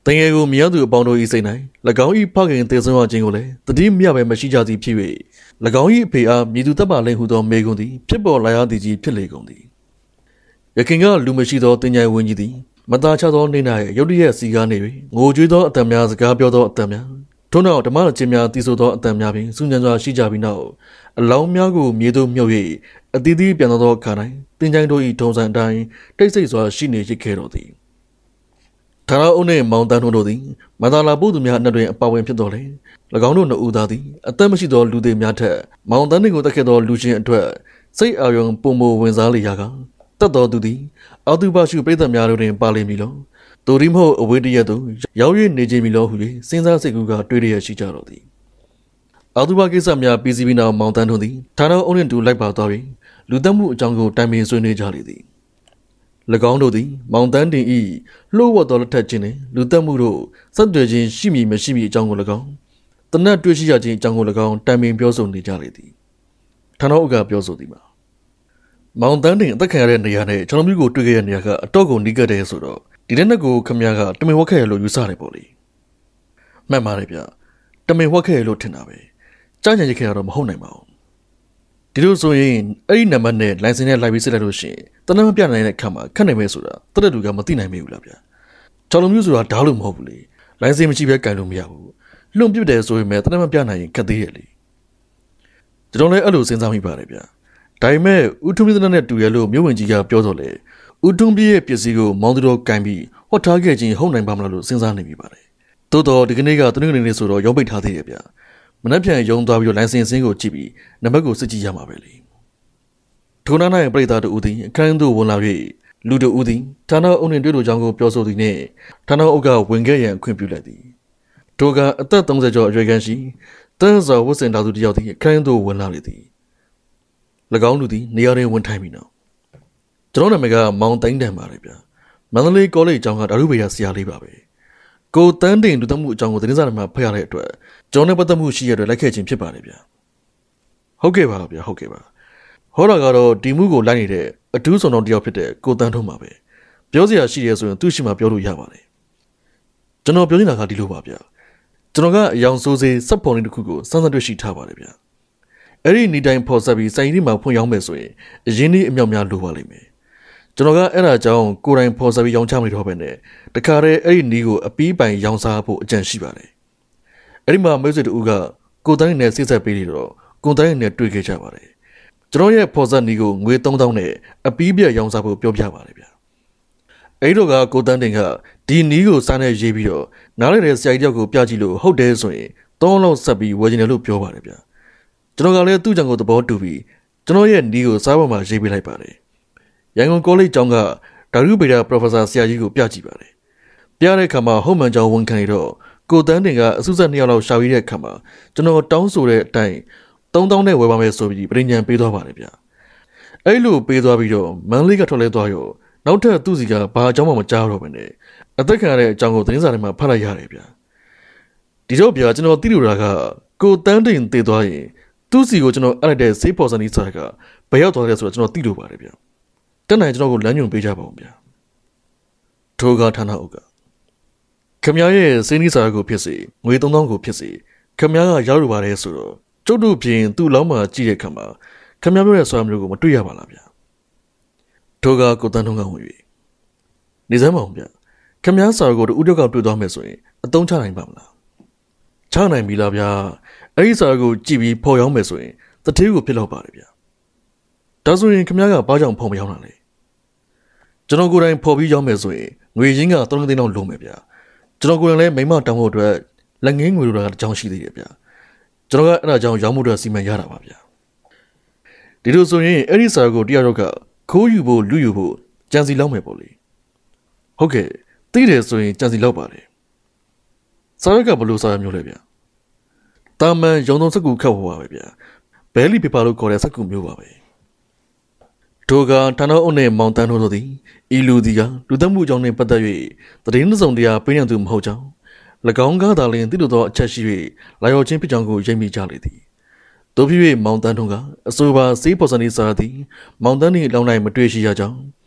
တငယ်ကိုမြောက်သူအပေါင်းတို့၏စိတ်၌၎င်း၏ဖခင်သေဆုံးရခြင်းကိုလည်းတတိမြပဲမရှိကြသည်ဖြစ်၍၎င်း၏အဖေအားမြည်သူတပ်ပါလိမ့်ဟုသောမေကွန်းသည်ဖြစ်ပေါ်လာရသည်ကြီးဖြစ်လေကုန်သည်ယခင်ကလူမရှိသောတင်ញိုင်ဝင်းကြီးသည်မသားချသောနေ၌ရုတ်တရက်စီကားနေ၍ငိုကြွေးသောအတန်များစကားပြောသောအတန်များထို့နောက်ဓမ္မချင်းများတည်ဆိုသောအတန်များပင်စူးညံစွာရှိကြပြီးနောက်အလောင်းများကိုမြေသို့မြုပ်၍အသီးသီးပြန်သောအခါ၌တင်ញိုင်တို့၏ထုံစံအတိုင်းတိတ်ဆိတ်စွာရှိနေရခဲ့တော်သည်ထာဝရအုပ်နှင့်မောင်တန်းတို့သည်မန္တလာပုသူများအနက်တွင်အပါဝင်ဖြစ်တော်လေ၎င်းတို့နှစ်ဦးသားသည်အသက်မရှိသောလူသေးများထက်မောင်တန်းနှင့်ကိုတက်ခဲ့သောလူချင်းအတွက်စိတ်အာရုံပုံမဝင်စားလေရာကတတ်တော်သူသည်အောက်သူဘရှုပြည်သက်များတို့တွင်ပါလိမ့်မည်လောသူဒီမဟုတ်အဝေးတရက်သို့ရောက်၍နေခြင်းမည်လောဟု၍စဉ်းစားစိတ်ကူးကတွေးရရှိကြတော်သည်အောက်သူဘကိစ္စများပြီးစီးပြီးနောက်မောင်တန်းတို့သည်ထာဝရအုပ်နှင့်တူလိုက်ပါသွား၍လူသက်မှုအကြောင်းကိုတိုင်ပင်ဆွေးနွေးကြလေသည်၎င်းတို့သည်မောင်တန်းတင်၏လှို့ဝှက်သောလက်ထက်ချင်းနှင့်လူသက်မှုတို့ဆက်သွယ်ခြင်းရှိမည်မရှိမည်အကြောင်းကို၎င်းတနတ်တွေ့ရှိရခြင်းအကြောင်းကို၎င်းတိုင်ပင်ပြောဆိုနေကြလေသည်ထာဝရအုပ်ကပြောဆိုသည်မှာမောင်တန်းတင်အသက်ခံရတဲ့နေရာနဲ့ကျွန်တော်မျိုးကိုတွေ့ခဲ့တဲ့နေရာကအတော့ကိုနီးကပ်တယ်ဆိုတော့ဒီတဲ့နှစ်ကိုခမရကတမင်ဝက်ခဲ့ရလို့ယူဆတယ်ပေါ့လေမှန်ပါတယ်ဗျတမင်ဝက်ခဲ့ရလို့ထင်တာပဲကြားချင်ရခဲ့ရတော့မဟုတ်နိုင်ပါဘူးဒီလိုဆိုရင်အဲ့ဒီနံပါတ်နဲ့လိုင်စင်နဲ့လိုက်ပြီးစစ်လိုက်လို့ရှိရင်တနမပြနိုင်တဲ့အခါမှာခက်နိုင်မယ်ဆိုတာတရက်တူကမသိနိုင်မိဘူးလားဗျကျွန်တော်မျိုးဆိုတာဓာတ်လို့မဟုတ်ဘူးလေလိုင်စင်မရှိဘဲကန်လို့မရဘူးလွန်ပြစ်တယ်ဆိုရင်လည်းတနမပြနိုင်ရင်ခက်သေးရဲ့လေကျွန်တော်လည်းအဲ့လိုစဉ်းစားမိပါတယ်ဗျဒါပေမဲ့ဦးထွန်းပြည်နဲ့တူရလို့မြို့ဝင်ကြီးကပြောတော့လေဦးထွန်းပြည်ရဲ့ပစ္စည်းကိုမောင်းသူတော်ကန်ပြီးဟော့ထားခဲ့ခြင်းဟုတ်နိုင်ပါမလားလို့စဉ်းစားနေမိပါတယ်တိုးတော့ဒီကနေ့ကတနင်္ဂနွေနေ့ဆိုတော့ရုံးပိတ်ထားသေးရဲ့ဗျမနှက်ပြန်ရုံသွားပြီးတော့လိုင်စင်စင်းကိုကြည့်ပြီးနံပါတ်ကိုစစ်ကြည့်ရမှာပဲလေထိုနာနိုင်ပြည်သားတို့ဦးသည်အခန်းသို့ဝင်လာ၍လူတို့ဦးသည်ဌာနအုပ်နှင့်တွေ့လို့ကြောင်းကိုပြောဆိုသည်နှင့်ဌာနအုပ်ကဝင်ခဲ့ရန်ခွင့်ပြုလိုက်သည်ထိုကအသက်သုံးဆယ်ကျော်အရွယ်ခန့်ရှိတန်းစော်ဝတ်စင်သားသူတစ်ယောက်သည်အခန်းသို့ဝင်လာလေသည်၎င်းလူသည်နေရာတွင်ဝင်ထိုင်ပြီးနောက်ကျွန်တော်နာမည်ကမောင်တိုင်းတန်ပါတယ်ဗျာမန္တလေးကောလိပ်ကျောင်းကဓာတုဗေဒဆရာလေးပါပဲကိုတန်းတင်လူသမှုအကြောင်းကိုသတင်းစာထဲမှာဖတ်ရတဲ့အတွက်ကျွန်တော်နဲ့ပတ်သက်မှုရှိရတဲ့လိုက်ခဲ့ခြင်းဖြစ်ပါတယ်ဗျာဟုတ်ကဲ့ပါဗျာဟုတ်ကဲ့ပါဟောတာကတော့ဒီမှုကိုလိုက်နေတဲ့အထူးဆောင်တော်တယောက်ဖြစ်တဲ့ကိုတန်းထုံးပါပဲပြောစရာရှိရဆိုရင်သူ့ရှိမှပြောလို့ရပါတယ်ကျွန်တော်ပြောနေတာကဒီလိုပါဗျာကျွန်တော်ကအယောင်စိုးစေးစက်ပုံလေးတစ်ခုကိုစမ်းသပ်တွေ့ရှိထားပါတယ်ဗျာအဲ့ဒီနေတိုင်းဖော်ဆက်ပြီးစိုင်းရီမှာဖွင့်ရောင်းမယ်ဆိုရင်အရင်းနှီးအမြောက်များလိုပါလိမ့်မယ်ကျွန်တော်ကအဲ့ဒါကြောင့်ကိုယ်တိုင်ဖော်ဆက်ပြီးရောင်းချမိတော့ပဲနဲ့တခါတည်းအဲ့ဒီနီးကိုအပီးပိုင်ရောင်းစားဖို့အကြံရှိပါတယ်အဲ့ဒီမှာမိတ်ဆွေတူကကိုတိုင်းနဲ့စိတ်ဆက်ပေးနေတော့ကိုတိုင်းနဲ့တွေ့ခဲ့ကြပါတယ်ကျွန်တော်ရဲ့ဖော်ဆက်နီးကိုငွေသုံးသောင်းနဲ့အပီးပြရောင်းစားဖို့ပြောပြပါတယ်ဗျအဲ့တော့ကကိုတန်းတင်ကဒီနီးကိုစားနေရေးပြီးတော့နားလိုက်တဲ့ဆရာကြီးတယောက်ကိုပြကြည့်လို့ဟုတ်တယ်ဆိုရင်သုံးလုံးဆက်ပြီးဝယ်ကျင်တယ်လို့ပြောပါတယ်ဗျကျွန်တော်ကလည်းသူ့ကြောင့်ကိုသဘောတူပြီးကျွန်တော်ရဲ့နီးကိုစားပေါ်မှာရေးပေးလိုက်ပါတယ်ရန်ကုန်ကောလိပ်ကျောင်းကဓာတုဗေဒပရိုဖက်ဆာဆရာကြီးကိုပြကြည့်ပါတယ်ပြတဲ့အခါမှာဟုတ်မှန်ကြောင်းဝန်ခံရတော့ကိုတန်းတင်ကအစုဆက်နှစ်ယောက်လောက်ရှာပြီးတဲ့အခါမှာကျွန်တော်တောင်းဆိုတဲ့အတိုင်းသုံးသောင်းနဲ့ဝယ်ပါမယ်ဆိုပြီးပြည်ညံပေးသွားပါတယ်ဗျအဲ့လိုပေးသွားပြီးတော့မန်လေးကထွက်လဲသွားရောနောက်ထပ်သူ့စီကဘာအကြောင်းမှမကြားတော့ဘဲနဲ့အသက်ခံရတဲ့အကြောင်းကိုသတင်းစာထဲမှာဖတ်လိုက်ရတယ်ဗျဒီတော့ဗျကျွန်တော်သိလို့တာကကိုတန်းတင်တည်သွားရင်သူ့စီကိုကျွန်တော်အဲ့လိုက်တဲ့စေးပေါ်စနီးစာကဘယ်ရောက်သွားလဲဆိုတော့ကျွန်တော်သိလို့ပါတယ်ဗျတက်နိုင်ကျွန်တော်ကိုလမ်းညွှန်ပေးကြပါဦးဗျထိုကဌာနအုပ်ကခမရရဲ့စေးနီးစာကိုဖြစ်စေငွေသုံးသောင်းကိုဖြစ်စေခမရကရောက်ရပါတယ်ဆိုတော့ကျုပ်တို့ပြင်သူ့လောင်းမှာကြည့်တဲ့ခါမှာခမရပြောတဲ့ဆွမ်းမျိုးကိုမတွေ့ရပါလားဗျထိုကကိုတန်းထုံးကဝင်၍နေစမ်းပါဦးဗျခမရစာကိုတူတောက်ကတွေ့သွားမယ်ဆိုရင်အသုံးချနိုင်ပါမလားချနိုင်ပြီလားဗျအဲ့ဒီစာကိုကြည့်ပြီးဖော်ရောင်းမယ်ဆိုရင်တထေးကိုဖြစ်တော့ပါတယ်ဗျဒါဆိုရင်ခမရကဘာကြောင့်ဖော်မရောင်းတာလဲကျွန်တော်ကိုယ်တိုင်ဖော်ပြီးရောင်းမယ်ဆိုရင်ငွေရင်းကသုံးသိန်းလောက်လုံးမယ်ဗျကျွန်တော်ကိုယ်တိုင်လည်းမိမတောင်းဖို့အတွက်လက်ငင်းငွေလိုတာအကြောင်းရှိသေးတယ်ဗျကျွန်တော်ကအဲ့ဒါကြောင့်ရောင်းမှုအတွက်စီမံရတာပါဗျဒီလိုဆိုရင်အဲ့ဒီစာကိုတရားတော့ကခိုးယူဖို့လူယူဖို့ကြံစီလောက်မယ်ပေါ့လေဟုတ်ကဲ့သိတယ်ဆိုရင်ကြံစီလောက်ပါတယ်စာရကဘလို့စာရမျိုးလဲဗျတာမန်ရုံသုံးစက်ကူခတ်ဖို့ပါပဲဗျဘဲလီပေပါလို့ခေါ်တဲ့စက်ကူမျိုးပါပဲထိုကဌာနအုပ်နဲ့မောင်တန်းတို့သည်ဤလူသည်ကလူသက်မှုအကြောင်းနှင့်ပတ်သက်၍သတင်းစုံတရားပေးနေသူမဟုတ်ကြောင်း၎င်းကားသာလျှင်သိလိုသောအချက်ရှိ၍လာရောက်ခြင်းဖြစ်ကြောင်းကိုရိပ်မိကြလေသည်တို့ဖြစ်၍မောင်တန်းတို့ကအဆိုပါစေးပေါ်စနီစာသည်မောင်တန်းနှင့်လောင်းနိုင်မတွေ့ရှိရကြောင်း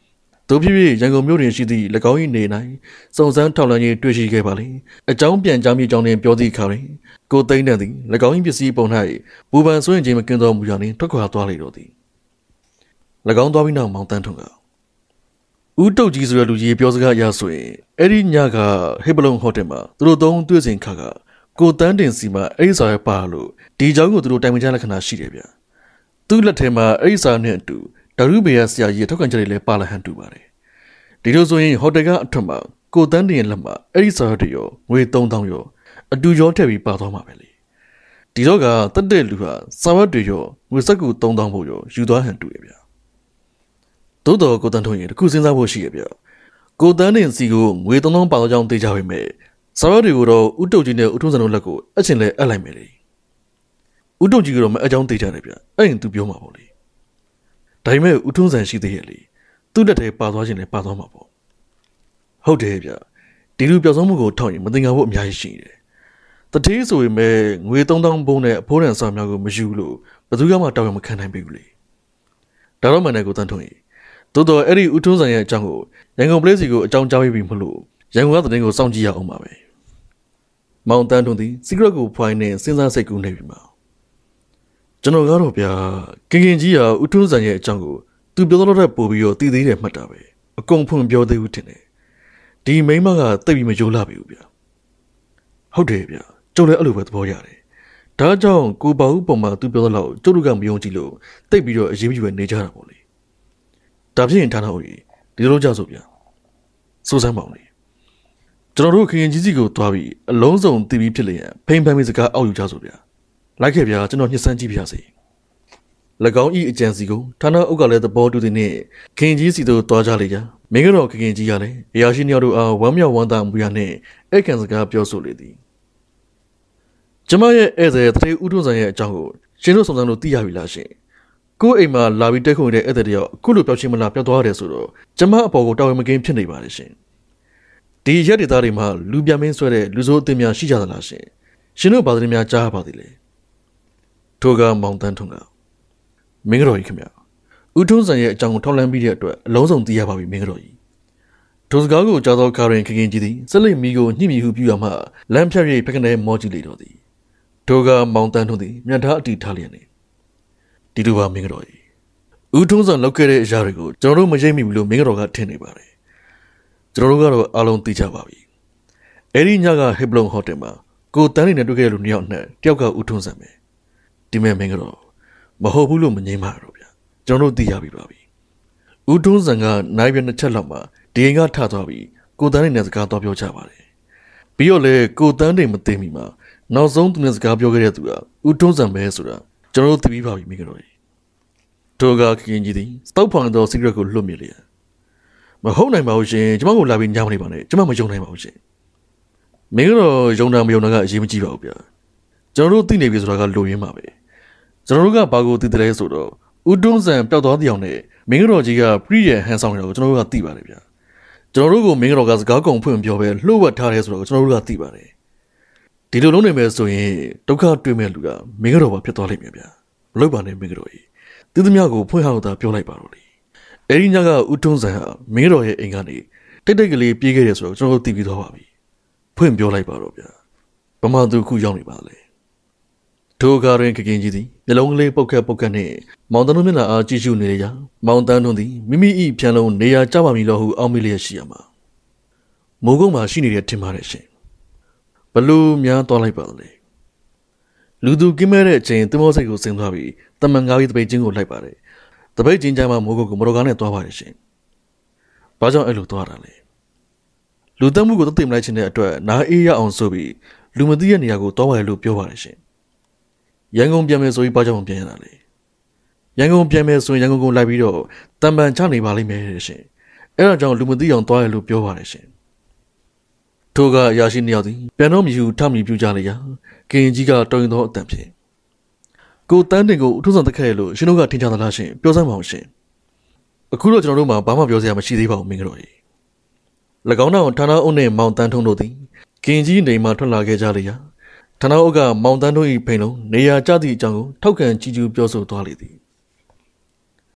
တို့ဖြစ်ဖြစ်ရန်ကုန်မြို့တွင်ရှိသည့်၎င်း၏နေ၌စုံစမ်းထောက်လှမ်းရေးတွေ့ရှိခဲ့ပါလေအကြောင်းပြန်ကြားမိကြောင်းနှင့်ပြောသည့်အခါတွင်ကိုသိန်းတန်သည်၎င်း၏ပစ္စည်းပုံ၌ပူပန်ဆိုရင်ခြင်းမကင်းသောမူရာနှင့်ထွက်ခွာသွားလေတော့သည်၎င်းသွားပြီးနောက်မောင်တန်းထွန်းကဦးတုတ်ကြီးဆိုတဲ့လူကြီးပြောစကားအရဆိုရင်အဲ့ဒီညကဟေဘလုံဟိုတယ်မှာသူတို့သုံးတွေ့စဉ်ခါကကိုတန်းတင်စီမှာအဲ့ဒီစာရပါလို့ဒီเจ้าကိုသူတို့တိုင်ပင်ကြလက္ခဏာရှိတယ်ဗျသူ့လက်ထဲမှာအဲ့ဒီစာနဲ့အတူဒါရုဘေရဆရာကြီးထောက်ခံချက်တွေလည်းပါလာဟန်တူပါတယ်ဒီလိုဆိုရင်ဟိုတယ်ကအထွတ်မှာကိုတန်းတင်ရဲ့လက်မှာအဲ့ဒီစာရတွေရောငွေသုံးသောင်းရောအတူရောထည့်ပြီးပါသွားမှာပဲလေဒီတော့ကတက်တဲ့လူဟာစာရတွေရောငွေစက်ကူသုံးသောင်းဖို့ရောယူသွားဟန်တူရဲ့ဗျသို့တော်ကိုတန်းထွန်းရင်တခုစဉ်းစားဖို့ရှိရဲ့ဗျကိုတန်းတင်စီကိုငွေသုံးသောင်းပါတော့ကြောင်းသိကြပေမဲ့စာရတွေကိုတော့ဥတုတ်ကြီးနဲ့ဥထုံးစံတို့လက်ကိုအချင်းလဲအပ်လိုက်မယ်လေဥတုတ်ကြီးကတော့မအကြောင်းသိကြတယ်ဗျအဲ့ရင်သူပြောမှာပေါ့လေဒါပေမဲ့ဥထုံးစံရှိသေးရဲ့လေသူ့လက်ထဲပါသွားခြင်းလည်းပါသွားမှာပေါ့ဟုတ်တယ်ဗျဒီလူပြောက်ဆုံးမှုကိုထောက်ရင်မတင်ကြဖို့အများကြီးရှိတယ်တတိဆိုရင်ပဲငွေသုံးသောင်းဘုံနဲ့အဖိုးရန်စာများကိုမယူလို့ဘယ်သူမှတောင်းရမခံနိုင်ပြီလေဒါတော့မှလည်းကိုတန်းထွန်းကြီးတိုးတော်အဲ့ဒီဥထုံးစံရဲ့အကြောင်းကိုရန်ကုန်ပလက်စီကိုအကြောင်းကြားပြီးပြီမလို့ရန်ကုန်ကတဲ့ကိုစောင့်ကြည့်ရအောင်ပါပဲမောင်တန်းထွန်းသည်စီကရက်ကိုဖွိုင်းနေစဉ်းစားစိတ်ကူးနေပြီမှာကျွန်တော်ကတော့ဗျာကင်ကင်ကြီးကဥထုံးစံရဲ့အကြောင်းကိုသူပြောတော့တဲ့ပို့ပြီးတော့တည်သေးတယ်မှတ်တာပဲအကုန်ဖွင့်ပြောသေးဘူးထင်တယ်ဒီမိန်းမကတိတ်ပြီးမကြိုးလာပြီဗျာဟုတ်တယ်ဗျာကျုပ်လည်းအဲ့လိုပဲသဘောရတယ်ဒါကြောင့်ကိုပေါဦးပုံမှာသူပြောတော့ကျုပ်တို့ကမယုံကြည်လို့တိတ်ပြီးတော့အရေးမကြီးပဲနေကြတာပေါ့လေဒါဖြစ်ရင်ထားတော့ဒီလိုကြောက်ဆိုဗျာစိုးစမ်းပါဦးလေကျွန်တော်တို့ခင်ခင်ကြီးစီကိုသွားပြီးအလုံးစုံတည်ပြီးဖြစ်လျက်ဖိမ့်ဖမ်းပြီးစကားအောက်ယူကြဆိုဗျာလိုက်ခဲ့ဗျာကျွန်တော်ညှစ်ဆန်းကြည့်ပြစေ၎င်းဤအကြံစီကိုဌာနအုပ်ကလည်းသဘောတူသည်နှင့်ခင်ကြီးစီတို့တွားကြလေကြမင်းကတော့ခင်ခင်ကြီးကလည်းအရာရှိနှစ်ယောက်တို့အားဝမ်းမြောက်ဝမ်းသာမှုရနှင့်အဲ့ခံစကားပြောဆိုလေသည်ကျမရဲ့ဧည့်သည်တထေးဦးထွန်းစံရဲ့အကြောင်းကိုရှင်တို့စုံစမ်းလို့သိရပြီလားရှင်ကိုယ့်အိမ်မှာလာပြီးတက်ခုန်တဲ့ဧည့်သည်တယောက်အခုလိုပြောချင်းမလားပြောသွားတယ်ဆိုတော့ကျမအပေါ်ကိုတာဝန်မကင်းဖြစ်နေပါတယ်ရှင်ဒီရက်ဒေသတွေမှာလူပြမင်းဆွဲတဲ့လူစိုးအသင်းများရှိကြသလားရှင်ရှင်တို့ဘာသာများကြားပါသေးလဲထိုကမောင်တန်းထွန်းကမင်းတော်ကြီးခင်ဗျဦးထွန်းစံရဲ့အကြောင်းကိုထောက်လှမ်းပြီးတဲ့အတွက်အလုံးစုံသိရပါပြီမင်းတော်ကြီးထိုစကားကိုကြားသောကာရင်ခင်ခင်ကြီးသည်စလိတ်မီကိုညှိမိဟုပြုရမှလမ်းဖြတ်၍ဖက်ကနေမောကြည့်လေတော့သည်ထိုကမောင်တန်းထွန်းသည်မြတ်သားအတီထားလျက်နေဒီလိုပါမင်းတော်ကြီးဦးထွန်းစံလောက်ခဲ့တဲ့အရာတွေကိုကျွန်တော်တို့မရိပ်မိဘူးလို့မင်းတော်ကထင်နေပါတယ်ကျွန်တော်တို့ကတော့အားလုံးသိကြပါပြီအဲ့ဒီညကဟစ်ဘလုံဟိုတယ်မှာကိုတန်းနေနဲ့တွေ့ခဲ့တဲ့လူနှစ်ယောက်နဲ့တယောက်ကဦးထွန်းစံပဲဒီမဲ့မင်းကတော့မဟုတ်ဘူးလို့မငြင်းပါတော့ဗျာကျွန်တော်တို့သိရပြီပါပြီဦးထွန်းစံကနိုင်ပြနှစ်ချက်လောက်မှာဒီအိမ်ကထသွားပြီးကိုတန်းနေနဲ့စကားတော့ပြောကြပါတယ်ပြီးတော့လေကိုတန်းနေမသိမိမှာနောက်ဆုံးသူနဲ့စကားပြောခဲ့တဲ့သူကဦးထွန်းစံပဲဆိုတာကျွန်တော်တို့သိပြီးပါပြီမင်းကတော့ထိုကခင်ကြီးသည်စတောက်ဖောင်သောစီကရက်ကိုလွတ်မြစ်လျက်မဟုတ်နိုင်ပါဘူးရှင်ကျမကိုလာပြီးညှာမနေပါနဲ့ကျမမယုံနိုင်ပါဘူးရှင်မင်းကတော့ယုံတာမယုံတာကအရေးမကြီးပါဘူးဗျာကျွန်တော်တို့သိနေပြီဆိုတာကလိုရင်းပါပဲကျွန်တော်တို့ကဘာကိုသိတယ်လဲဆိုတော့ဦးတွန်းစံပျောက်သွားတဲ့အောင်နဲ့မင်းတော်ကြီးကပြည့်ရဟန်ဆောင်တယ်ကိုကျွန်တော်တို့ကသိပါတယ်ဗျာကျွန်တော်တို့ကမင်းတော်ကစကားကုန်ဖွင့်ပြောပဲလှုပ်ဝက်ထားတယ်ဆိုတော့ကျွန်တော်တို့ကသိပါတယ်ဒီလိုလုံးနေမယ်ဆိုရင်ဒုက္ခတွေ့မဲ့လူကမင်းတော်ဘာဖြစ်သွားလိမ့်မယ်ဗျာမလုပ်ပါနဲ့မင်းတော်ကြီးသူသမျှကိုဖွင့်ဟောက်တာပြောလိုက်ပါတော့လေအဲ့ဒီညကဦးထွန်းစံဟာမင်းတော်ရဲ့အိမ်ကနေတိတ်တိတ်ကလေးပြေးခဲ့တယ်ဆိုတော့ကျွန်တော်တို့သိပြီးသွားပါပြီဖွင့်ပြောလိုက်ပါတော့ဗျာဗမာသူခုရောက်နေပါလေထိုကားရင်ကကင်းကြီးသည်မျက်လုံးကလေးပုတ်ခတ်ပုတ်ခတ်နဲ့မောင်တန်းတို့မျက်နှာအားကြည့်ရှုနေရရာမောင်တန်းတို့သည်မိမိ၏ဖြန်လုံးနေရာကျပါမည်လို့ဟုအောက်မေ့လျက်ရှိရမှာမိုးကုန်းမှာရှိနေတဲ့ထင်ပါတယ်ရှင်ဘလို့များသွားလိုက်ပါလေလူသူကင်းမဲ့တဲ့အချိန်သမောစိတ်ကိုဆင်းသွားပြီးတမန်ကားကြီးတပိတ်ချင်းကိုလိုက်ပါတယ်တပိတ်ချင်းကြမှာမိုးကုန်းကိုမတော်ကားနဲ့သွားပါတယ်ရှင်ဘာကြောင့်အဲ့လိုသွားတာလဲလူတက်မှုကိုသိမလိုက်ခြင်းတဲ့အတွက်နားအေးရအောင်ဆိုပြီးလူမသိတဲ့နေရာကိုသွားပါတယ်လို့ပြောပါတယ်ရှင်ရန်ကုန်ပြန်မယ်ဆိုပြီးဘာကြောင့်ပြန်ရတာလဲရန်ကုန်ပြန်မယ်ဆိုရင်ရန်ကုန်ကိုလိုက်ပြီးတော့တံပန်ချနေပါလိမ့်မယ်ရှင်အဲ့ဒါကြောင့်လူမသိအောင်သွားရလို့ပြောပါတယ်ရှင်ထိုကအရာရှိနှစ်ယောက်သည်ပြန်တော့မြူထမြူပြကြလေရာကင်ကြီးကတော်ရင်သောအတန်ဖြင့်ကိုတန်းတင်ကိုအထူးဆောင်တက်ခဲ့လို့ရှင်တို့ကထင်ကြသလားရှင်ပြောစမ်းပါအောင်ရှင်အခုတော့ကျွန်တော်တို့မှာဘာမှပြောစရာမရှိသေးပါဘူးမင်းတို့ကြီး၎င်းတို့ဌာနအုပ်နဲ့မောင်တန်းထုံးတို့သည်ကင်ကြီးနေမှထွက်လာခဲ့ကြလေရာဌာနအုပ်ကမောင်တန်းတို့၏ဖိန်လုံးနေရာကျသည့်အကြောင်းကိုထောက်ခံကြည်ကျူးပြောဆိုသွားလေသည်